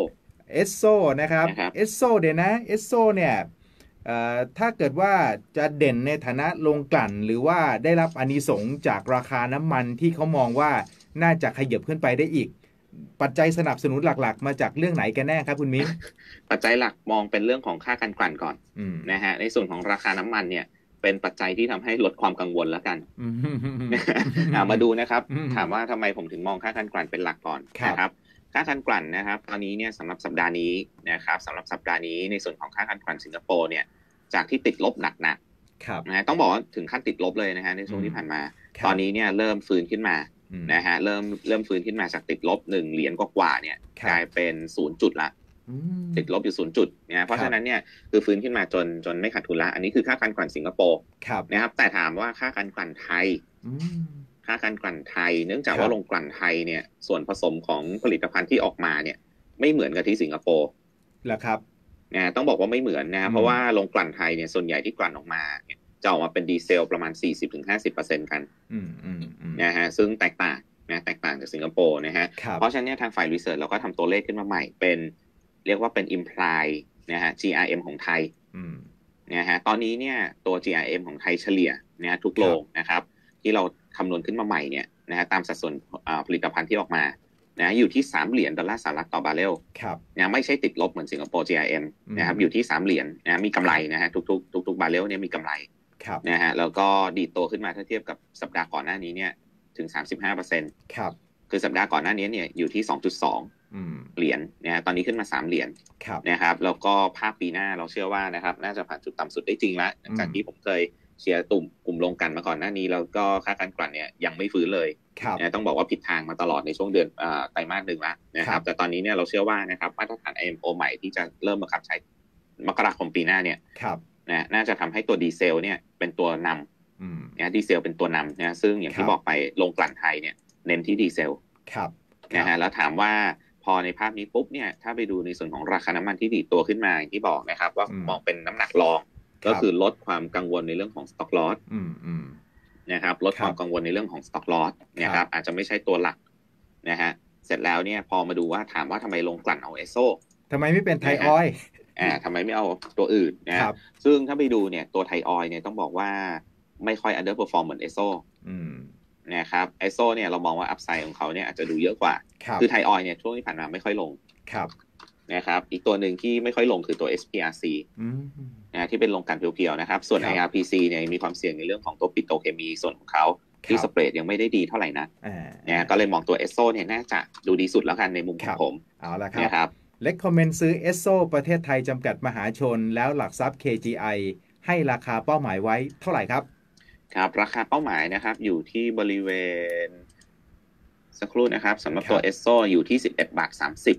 เอสโซนะครับเอสโซเดี๋ยวนะเอสโซเนี่ยถ้าเกิดว่าจะเด่นในฐานะโรงกลั่นหรือว่าได้รับอานิสงส์จากราคาน้ำมันที่เขามองว่าน่าจะขยับขึ้นไปได้อีกปัจจัยสนับสนุนหลักๆมาจากเรื่องไหนกันแน่ครับคุณมิ้งปัจจัยหลักมองเป็นเรื่องของค่าการกลั่นก่อนนะฮะในส่วนของราคาน้ำมันเนี่ยเป็นปัจจัยที่ทำให้ลดความกังวลแล้วกันมาดูนะครับถามว่าทำไมผมถึงมองค่าการกลั่นเป็นหลักก่อนนะครับค่าการกลั่นนะครับตอนนี้เนี่ยสำหรับสัปดาห์นี้นะครับสำหรับสัปดาห์นี้ในส่วนของค่าการกลั่นสิงคโปร์เนี่ยจากที่ติดลบหนักนะต้องบอกว่าถึงขั้นติดลบเลยนะฮะในช่วงที่ผ่านมาตอนนี้เนี่ยเริ่มฟื้นขึ้นมานะฮะเริ่มฟื้นขึ้นมาจากติดลบ1เหรียญกว่าเนี่ยกลายเป็น0จุดละติดลบอยู่0จุดนะเพราะฉะนั้นเนี่ยคือฟื้นขึ้นมาจนไม่ขาดทุนละอันนี้คือค่าการกลั่นสิงคโปร์นะครับแต่ถามว่าค่าการกลั่นไทยค่าการกลั่นไทยเนื่องจากว่าโรงกลั่นไทยเนี่ยส่วนผสมของผลิตภัณฑ์ที่ออกมาเนี่ยไม่เหมือนกับที่สิงคโปร์แล้วครับต้องบอกว่าไม่เหมือนนะเพราะว่าโรงกลั่นไทยเนี่ยส่วนใหญ่ที่กลั่นออกมาเนี่ยจะออกมาเป็นดีเซลประมาณ 40-50% กันนะฮะซึ่งแตกต่างจากสิงคโปร์นะฮะเพราะฉะนั้นทางฝ่ายรีเสิร์ชเราก็ทำตัวเลขขึ้นมาใหม่เป็นเรียกว่าเป็น imply นะฮะ GRM ของไทยนะฮะตอนนี้เนี่ยตัว GRM ของไทยเฉลี่ยนะทุกโรงนะครับที่เราคำนวณขึ้นมาใหม่เนี่ยนะฮะตามสัดส่วนผลิตภัณฑ์ที่ออกมานะอยู่ที่$3ต่อบาร์เรลนะไม่ใช่ติดลบเหมือนสิงคโปร์ GRM นะครับอยู่ที่$3นะมีกำไรนะฮะทุกบาร์เรลเนี่ยมีกำไรนะฮะแล้วก็ดีดโตขึ้นมาถ้าเทียบกับสัปดาห์ก่อนหน้านี้เนี่ยถึง 35% ครับคือสัปดาห์ก่อนหน้านี้เนี่ยอยู่ที่ 2.2 เหรียญนะตอนนี้ขึ้นมา3เหรียญนะครับแล้วก็ภาพปีหน้าเราเชื่อว่านะครับน่าจะผ่านจุดต่ำสุดได้จริงแล้วจากที่ผมเคยเชียร์กลุ่มลงกันมาก่อนหน้านี้แล้วก็ค่าการกลั่นเนี่ยยังไม่ฟื้นเลยนะต้องบอกว่าผิดทางมาตลอดในช่วงเดือนไตรมาส 1แล้วนะครับแต่ตอนนี้เนี่ยเราเชื่อว่านะครับมาตรฐาน IMO ใหม่ที่จะเริ่มบังคับใช้มกราคมปีหน้าเนี่ยนะน่าจะทำให้ตัวดีเซลเนี่ยเป็นตัวนำนะดีเซลเป็นตัวนำนะซึ่งอย่างที่บอกไปโรงกลั่นไทยเนี่ยเน้นที่ดีเซลนะฮะแล้วถามว่าพอในภาพนี้ปุ๊บเนี่ยถ้าไปดูในส่วนของราคาน้ำมันที่ดีดตัวขึ้นมาอย่างที่บอกนะครับว่ามองเป็นน้ำหนักรองก็คือลดความกังวลในเรื่องของ stock loss นะครับลดความกังวลในเรื่องของ stock loss นะครับอาจจะไม่ใช่ตัวหลักนะฮะเสร็จแล้วเนี่ยพอมาดูว่าถามว่าทำไมโรงกลั่นเอาเอสโซทำไมไม่เป็นไทยออยล์ทำไมไม่เอาตัวอื่นนะครับซึ่งถ้าไปดูเนี่ยตัวไทยออยล์เนี่ยต้องบอกว่าไม่ค่อย underperform เหมือนเอสโซนะครับเอสโซเนี่ยเรามองว่า upside ของเขาเนี่ยอาจจะดูเยอะกว่าคือไทยออยล์เนี่ยช่วงที่ผ่านมาไม่ค่อยลงนะครับอีกตัวหนึ่งที่ไม่ค่อยลงคือตัว SPRC นะที่เป็นโรงกลั่นเพียวๆนะครับส่วน IRPC เนี่ยมีความเสี่ยงในเรื่องของตัวปิโตรเคมีส่วนของเขาที่สเปรดยังไม่ได้ดีเท่าไหร่นะก็เลยมองตัวเอสโซเนี่ยน่าจะดูดีสุดแล้วกันในมุมของผมเอาละครับเล็กคอมเมนต์ซื้อเอสโซประเทศไทยจำกัดมหาชนแล้วหลักทรัพย์ KGI ให้ราคาเป้าหมายไว้เท่าไหร่ครับครับราคาเป้าหมายนะครับอยู่ที่บริเวณสักครู่นะครับสำหรับตัวเอสโซอยู่ที่11.30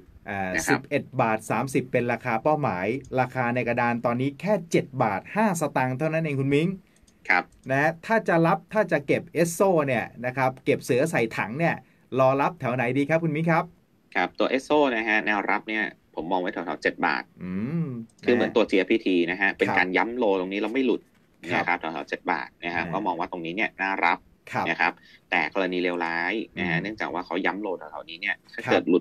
11.30 เป็นราคาเป้าหมายราคาในกระดานตอนนี้แค่7.05 เท่านั้นเองคุณมิ้งครับนะถ้าจะเก็บเอสโซเนี่ยนะครับเก็บเสือใส่ถังเนี่ยรอรับแถวไหนดีครับคุณมิ้งครับครับตัวเอสโซนะฮะแนวรับเนี่ยผมมองไว้แถวๆ$7คือเหมือนตัว GFPT นะฮะเป็นการย้ำโลตรงนี้เราไม่หลุดนะครับแถวๆ$7นะฮะก็มองว่าตรงนี้เนี่ยน่ารับนะครับแต่กรณีเลวร้ายนะฮะเนื่องจากว่าเขาย้ำโลแถวๆนี้เนี่ยถ้าเกิดหลุด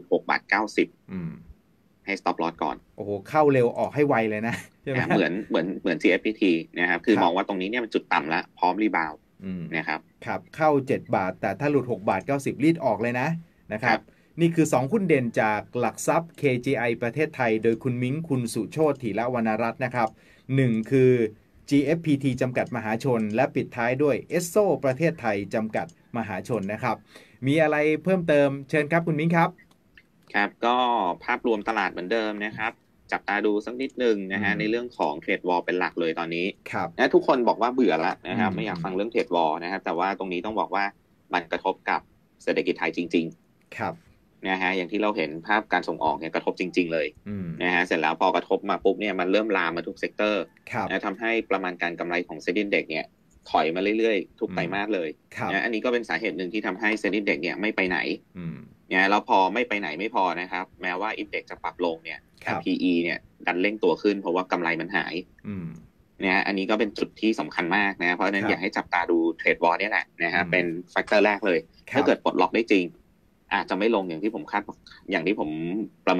$6.90ให้ stop loss ก่อนโอ้โหเข้าเร็วออกให้ไวเลยนะเหมือน GFPT นะครับคือมองว่าตรงนี้เนี่ยมันจุดต่ำแล้วพร้อมรีบาวนะครับครับเข้า$7แต่ถ้าหลุด$6.90รีดออกเลยนะครับนี่คือ2หุ้นเด่นจากหลักทรัพย์ KGI ประเทศไทยโดยคุณมิ้งคุณสุโชติธีระวรรณรัตน์นะครับ1คือ GFPT จำกัดมหาชนและปิดท้ายด้วย Esso ประเทศไทยจำกัดมหาชนนะครับมีอะไรเพิ่มเติมเชิญครับคุณมิ้งครับครับก็ภาพรวมตลาดเหมือนเดิมนะครับจับตาดูสักนิดนึงนะฮะในเรื่องของเทรดวอลเป็นหลักเลยตอนนี้นะทุกคนบอกว่าเบื่อแล้วนะครับไม่อยากฟังเรื่องเทรดวอลนะครับแต่ว่าตรงนี้ต้องบอกว่ามันกระทบกับเศรษฐกิจไทยจริงๆครับนะฮะอย่างที่เราเห็นภาพการส่งออกเนี่ยกระทบจริงๆเลยนะฮะเสร็จแล้วพอกระทบมาปุ๊บเนี่ยมันเริ่มลามมาทุกเซกเตอร์นะทำให้ประมาณการกำไรของเซ็นดิ้งเด็กเนี่ยถอยมาเรื่อยๆทุกไตรมาสเลยนะอันนี้ก็เป็นสาเหตุหนึ่งที่ทำให้เซ็นดิ้งเด็กเนี่ยไม่ไปไหนเนี่ยแล้วพอไม่ไปไหนไม่พอนะครับแม้ว่าอินเด็กซ์จะปรับลงเนี่ยแต่ PE เนี่ยดันเร่งตัวขึ้นเพราะว่ากำไรมันหายเนี่ยอันนี้ก็เป็นจุดที่สำคัญมากนะเพราะฉะนั้นอยากให้จับตาดูเทรดวอร์เนี่ยแหละนะฮะเป็นแฟกเตอร์แรกเลยถ้าเกิดปลดล็อกได้จริงอาจจะไม่ลงอย่างที่ผมคาดอย่างที่ผมประเมิน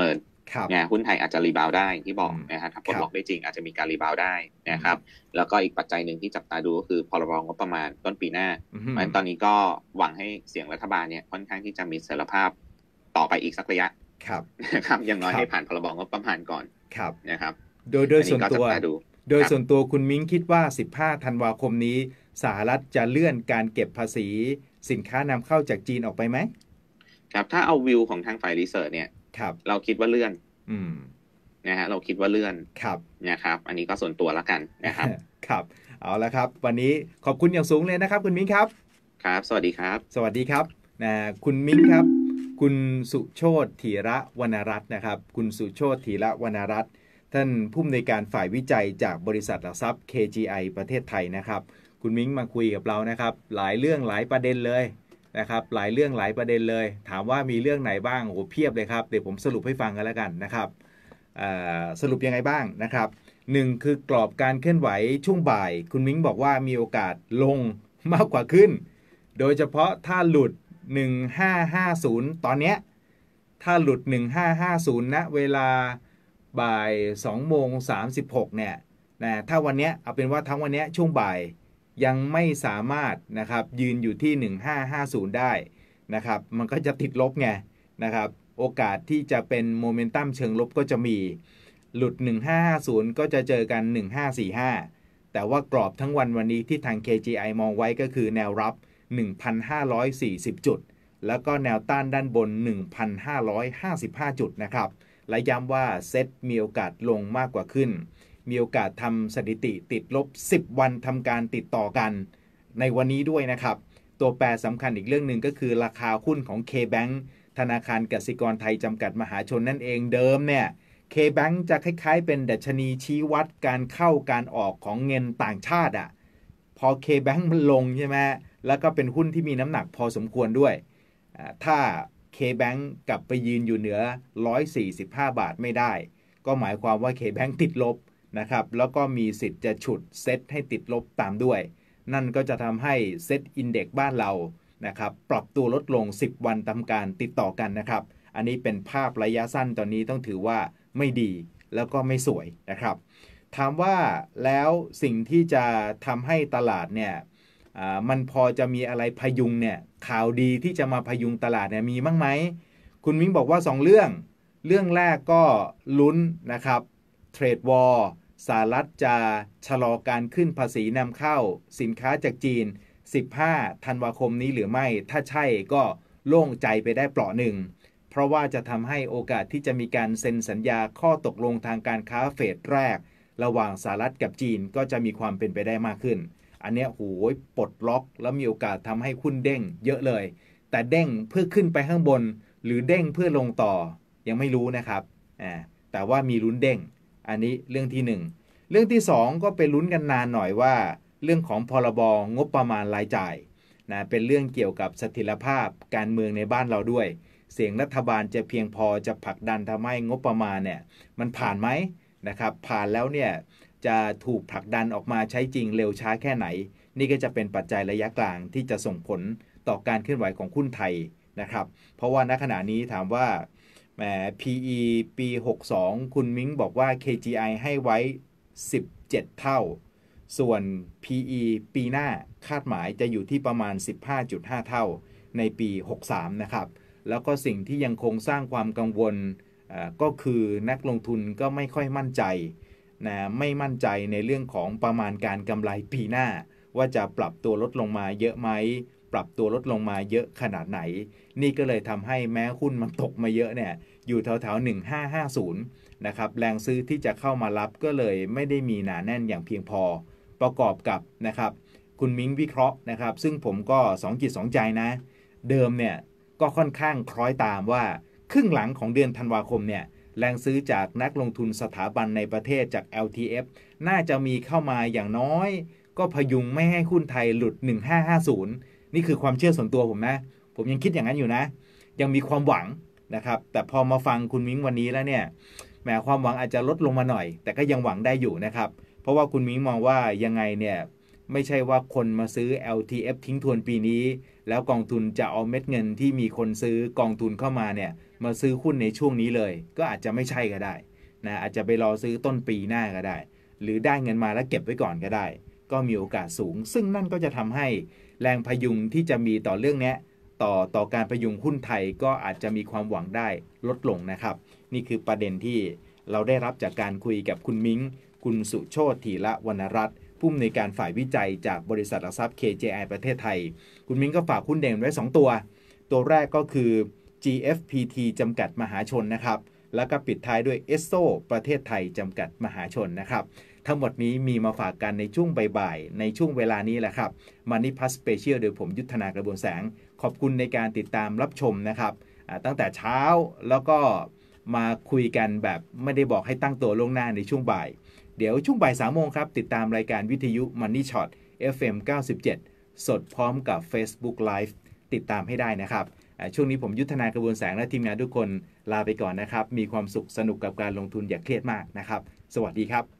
ครับเนี่ยหุ้นไทยอาจจะรีบาวได้ที่บอืมอกนะฮะถ้าปลครับดล็อกได้จริงอาจจะมีการรีบาวได้นะครับแล้วก็อีกปัจจัยหนึ่งที่จับตาดูก็คือพรบงบประมาณต้นปีหน้าอืเพราะฉะนั้นตอนนี้ก็หวังให้เสียงรัฐบาลเนี่ยค่อนข้างที่จะมีเสถียรภาพต่อไปอีกสักระยะครับนะครับอย่างน้อยครับให้ผ่านพรบงบประมาณก่อนครับนะครับโดยอันนี้ก็ส่วนตัวจับตาดูโดครับยส่วนตัวคุณมิ้งคิดว่า15ธันวาคมนี้สหรัฐจะเลื่อนการเก็บภาษีสินค้านำเข้าจากจีนออกไปไหมครับถ้าเอาวิวของทางฝ่ายรีเสิร์ชเนี่ยครับเราคิดว่าเลื่อนอืมนะฮะเราคิดว่าเลื่อนครับนะครับอันนี้ก็ส่วนตัวละกันนะครับครับเอาละครับวันนี้ขอบคุณอย่างสูงเลยนะครับคุณมิ้งครับครับสวัสดีครับสวัสดีครับคุณมิ้งครับคุณสุโชติธีระวรรณรัตน์นะครับคุณสุโชติธีระวรรณรัตน์ท่านผู้อำนวยการฝ่ายวิจัยจากบริษัทหลักทรัพย์ KGI ประเทศไทยนะครับคุณมิ้งมาคุยกับเรานะครับหลายเรื่องหลายประเด็นเลยนะครับหลายเรื่องหลายประเด็นเลยถามว่ามีเรื่องไหนบ้างโอ้โหเพียบเลยครับเดี๋ยวผมสรุปให้ฟังกันแล้วกันนะครับสรุปยังไงบ้างนะครับหนึ่งคือกรอบการเคลื่อนไหวช่วงบ่ายคุณมิ้งบอกว่ามีโอกาสลงมากกว่าขึ้นโดยเฉพาะถ้าหลุด1550ตอนเนี้ยถ้าหลุด1550ณเวลาบ่าย2:36เนี่ยนะถ้าวันเนี้ยเอาเป็นว่าทั้งวันเนี้ยช่วงบ่ายยังไม่สามารถนะครับยืนอยู่ที่1550ได้นะครับมันก็จะติดลบไงนะครับโอกาสที่จะเป็นโมเมนตัมเชิงลบก็จะมีหลุด1550ก็จะเจอกัน1545แต่ว่ากรอบทั้งวันนี้ที่ทาง KGI มองไว้ก็คือแนวรับ1,540 จุดแล้วก็แนวต้านด้านบน 1,555 จุดนะครับและย้ำว่าเซตมีโอกาสลงมากกว่าขึ้นมีโอกาสทำสถิติติดลบ10วันทำการติดต่อกันในวันนี้ด้วยนะครับตัวแปรสำคัญอีกเรื่องหนึ่งก็คือราคาหุ้นของ K-Bank ธนาคารกสิกรไทยจำกัดมหาชนนั่นเองเดิมเนี่ย K-Bank จะคล้ายๆเป็นดัชนีชี้วัดการเข้าการออกของเงินต่างชาติอ่ะพอ K-Bank มันลงใช่ไหมแล้วก็เป็นหุ้นที่มีน้ำหนักพอสมควรด้วยถ้า K-Bank กลับไปยืนอยู่เหนือ145 บาทไม่ได้ก็หมายความว่า K-Bank ติดลบนะครับแล้วก็มีสิทธิ์จะฉุดเซตให้ติดลบตามด้วยนั่นก็จะทำให้เซตอินเด็กซ์บ้านเรานะครับปรับตัวลดลง10วันทำการติดต่อกันนะครับอันนี้เป็นภาพระยะสั้นตอนนี้ต้องถือว่าไม่ดีแล้วก็ไม่สวยนะครับถามว่าแล้วสิ่งที่จะทำให้ตลาดเนี่ยมันพอจะมีอะไรพยุงเนี่ยข่าวดีที่จะมาพยุงตลาดเนี่ยมีบ้างไหมคุณมิ้งบอกว่า2เรื่องแรกก็ลุ้นนะครับเทรดวอร์สหรัฐจะชะลอการขึ้นภาษีนำเข้าสินค้าจากจีน15ธันวาคมนี้หรือไม่ถ้าใช่ก็โล่งใจไปได้เปราะหนึ่งเพราะว่าจะทำให้โอกาสที่จะมีการเซ็นสัญญาข้อตกลงทางการค้าเฟสแรกระหว่างสหรัฐกับจีนก็จะมีความเป็นไปได้มากขึ้นอันเนี้ยโหยปลดล็อกแล้วมีโอกาสทำให้หุ้นเด้งเยอะเลยแต่เด้งเพื่อขึ้นไปข้างบนหรือเด้งเพื่อลงต่อยังไม่รู้นะครับแต่ว่ามีลุ้นเด้งอันนี้เรื่องที่1เรื่องที่2ก็ไปลุ้นกันนานหน่อยว่าเรื่องของพรบงบประมาณรายจ่ายนะเป็นเรื่องเกี่ยวกับเสถียรภาพการเมืองในบ้านเราด้วยเสียงรัฐบาลจะเพียงพอจะผลักดันทำให้งบประมาณเนี่ยมันผ่านไหมนะครับผ่านแล้วเนี่ยจะถูกผลักดันออกมาใช้จริงเร็วช้าแค่ไหนนี่ก็จะเป็นปัจจัยระยะกลางที่จะส่งผลต่อการเคลื่อนไหวของหุ้นไทยนะครับเพราะว่าณขณะนี้ถามว่าแหม PE ปี62คุณมิ้งบอกว่า KGI ให้ไว้17เท่าส่วน PE ปีหน้าคาดหมายจะอยู่ที่ประมาณ 15.5 เท่าในปี63นะครับแล้วก็สิ่งที่ยังคงสร้างความกังวลก็คือนักลงทุนก็ไม่ค่อยมั่นใจนะไม่มั่นใจในเรื่องของประมาณการกำไรปีหน้าว่าจะปรับตัวลดลงมาเยอะไหมปรับตัวลดลงมาเยอะขนาดไหนนี่ก็เลยทำให้แม้หุ้นมันตกมาเยอะเนี่ยอยู่แถวๆ1550นะครับแรงซื้อที่จะเข้ามารับก็เลยไม่ได้มีหนาแน่นอย่างเพียงพอประกอบกับนะครับคุณมิ้งวิเคราะห์นะครับซึ่งผมก็2จิต2ใจนะเดิมเนี่ยก็ค่อนข้างคล้อยตามว่าครึ่งหลังของเดือนธันวาคมเนี่ยแรงซื้อจากนักลงทุนสถาบันในประเทศจาก LTF น่าจะมีเข้ามาอย่างน้อยก็พยุงไม่ให้หุ้นไทยหลุด1550นี่คือความเชื่อส่วนตัวผมนะผมยังคิดอย่างนั้นอยู่นะยังมีความหวังนะครับแต่พอมาฟังคุณมิ้งวันนี้แล้วเนี่ยแหมความหวังอาจจะลดลงมาหน่อยแต่ก็ยังหวังได้อยู่นะครับเพราะว่าคุณมิ้งมองว่ายังไงเนี่ยไม่ใช่ว่าคนมาซื้อ LTF ทิ้งทวนปีนี้แล้วกองทุนจะเอาเม็ดเงินที่มีคนซื้อกองทุนเข้ามาเนี่ยมาซื้อหุ้นในช่วงนี้เลยก็อาจจะไม่ใช่ก็ได้นะอาจจะไปรอซื้อต้นปีหน้าก็ได้หรือได้เงินมาแล้วเก็บไว้ก่อนก็ได้ก็มีโอกาสสูงซึ่งนั่นก็จะทำให้แรงพยุงที่จะมีต่อเรื่องนี้ต่อการพยุงหุ้นไทยก็อาจจะมีความหวังได้ลดลงนะครับนี่คือประเด็นที่เราได้รับจากการคุยกับคุณมิ้งคุณสุโชติธีระวรรณรัตน์ผู้อำนวยการฝ่ายวิจัยจากบริษัทหลักทรัพย์ KJI ประเทศไทยคุณมิ้งก็ฝากหุ้นเด่นไว้2ตัวแรกก็คือ GFPT จำกัดมหาชนนะครับแล้วก็ปิดท้ายด้วย Esso ประเทศไทยจำกัดมหาชนนะครับทั้งหมดนี้มีมาฝากกันในช่วงบ่ายๆในช่วงเวลานี้แหละครับ Money Plus Special โดยผมยุทธนากระบวนแสงขอบคุณในการติดตามรับชมนะครับตั้งแต่เช้าแล้วก็มาคุยกันแบบไม่ได้บอกให้ตั้งตัวล่วงหน้าในช่วงบ่ายเดี๋ยวช่วงบ่าย3 โมงครับติดตามรายการวิทยุ Money Shot FM 97 สดพร้อมกับ Facebook Live ติดตามให้ได้นะครับช่วงนี้ผมยุทธนากระบวนแสงและทีมงานทุกคนลาไปก่อนนะครับมีความสุขสนุกกับการลงทุนอย่าเครียดมากนะครับสวัสดีครับ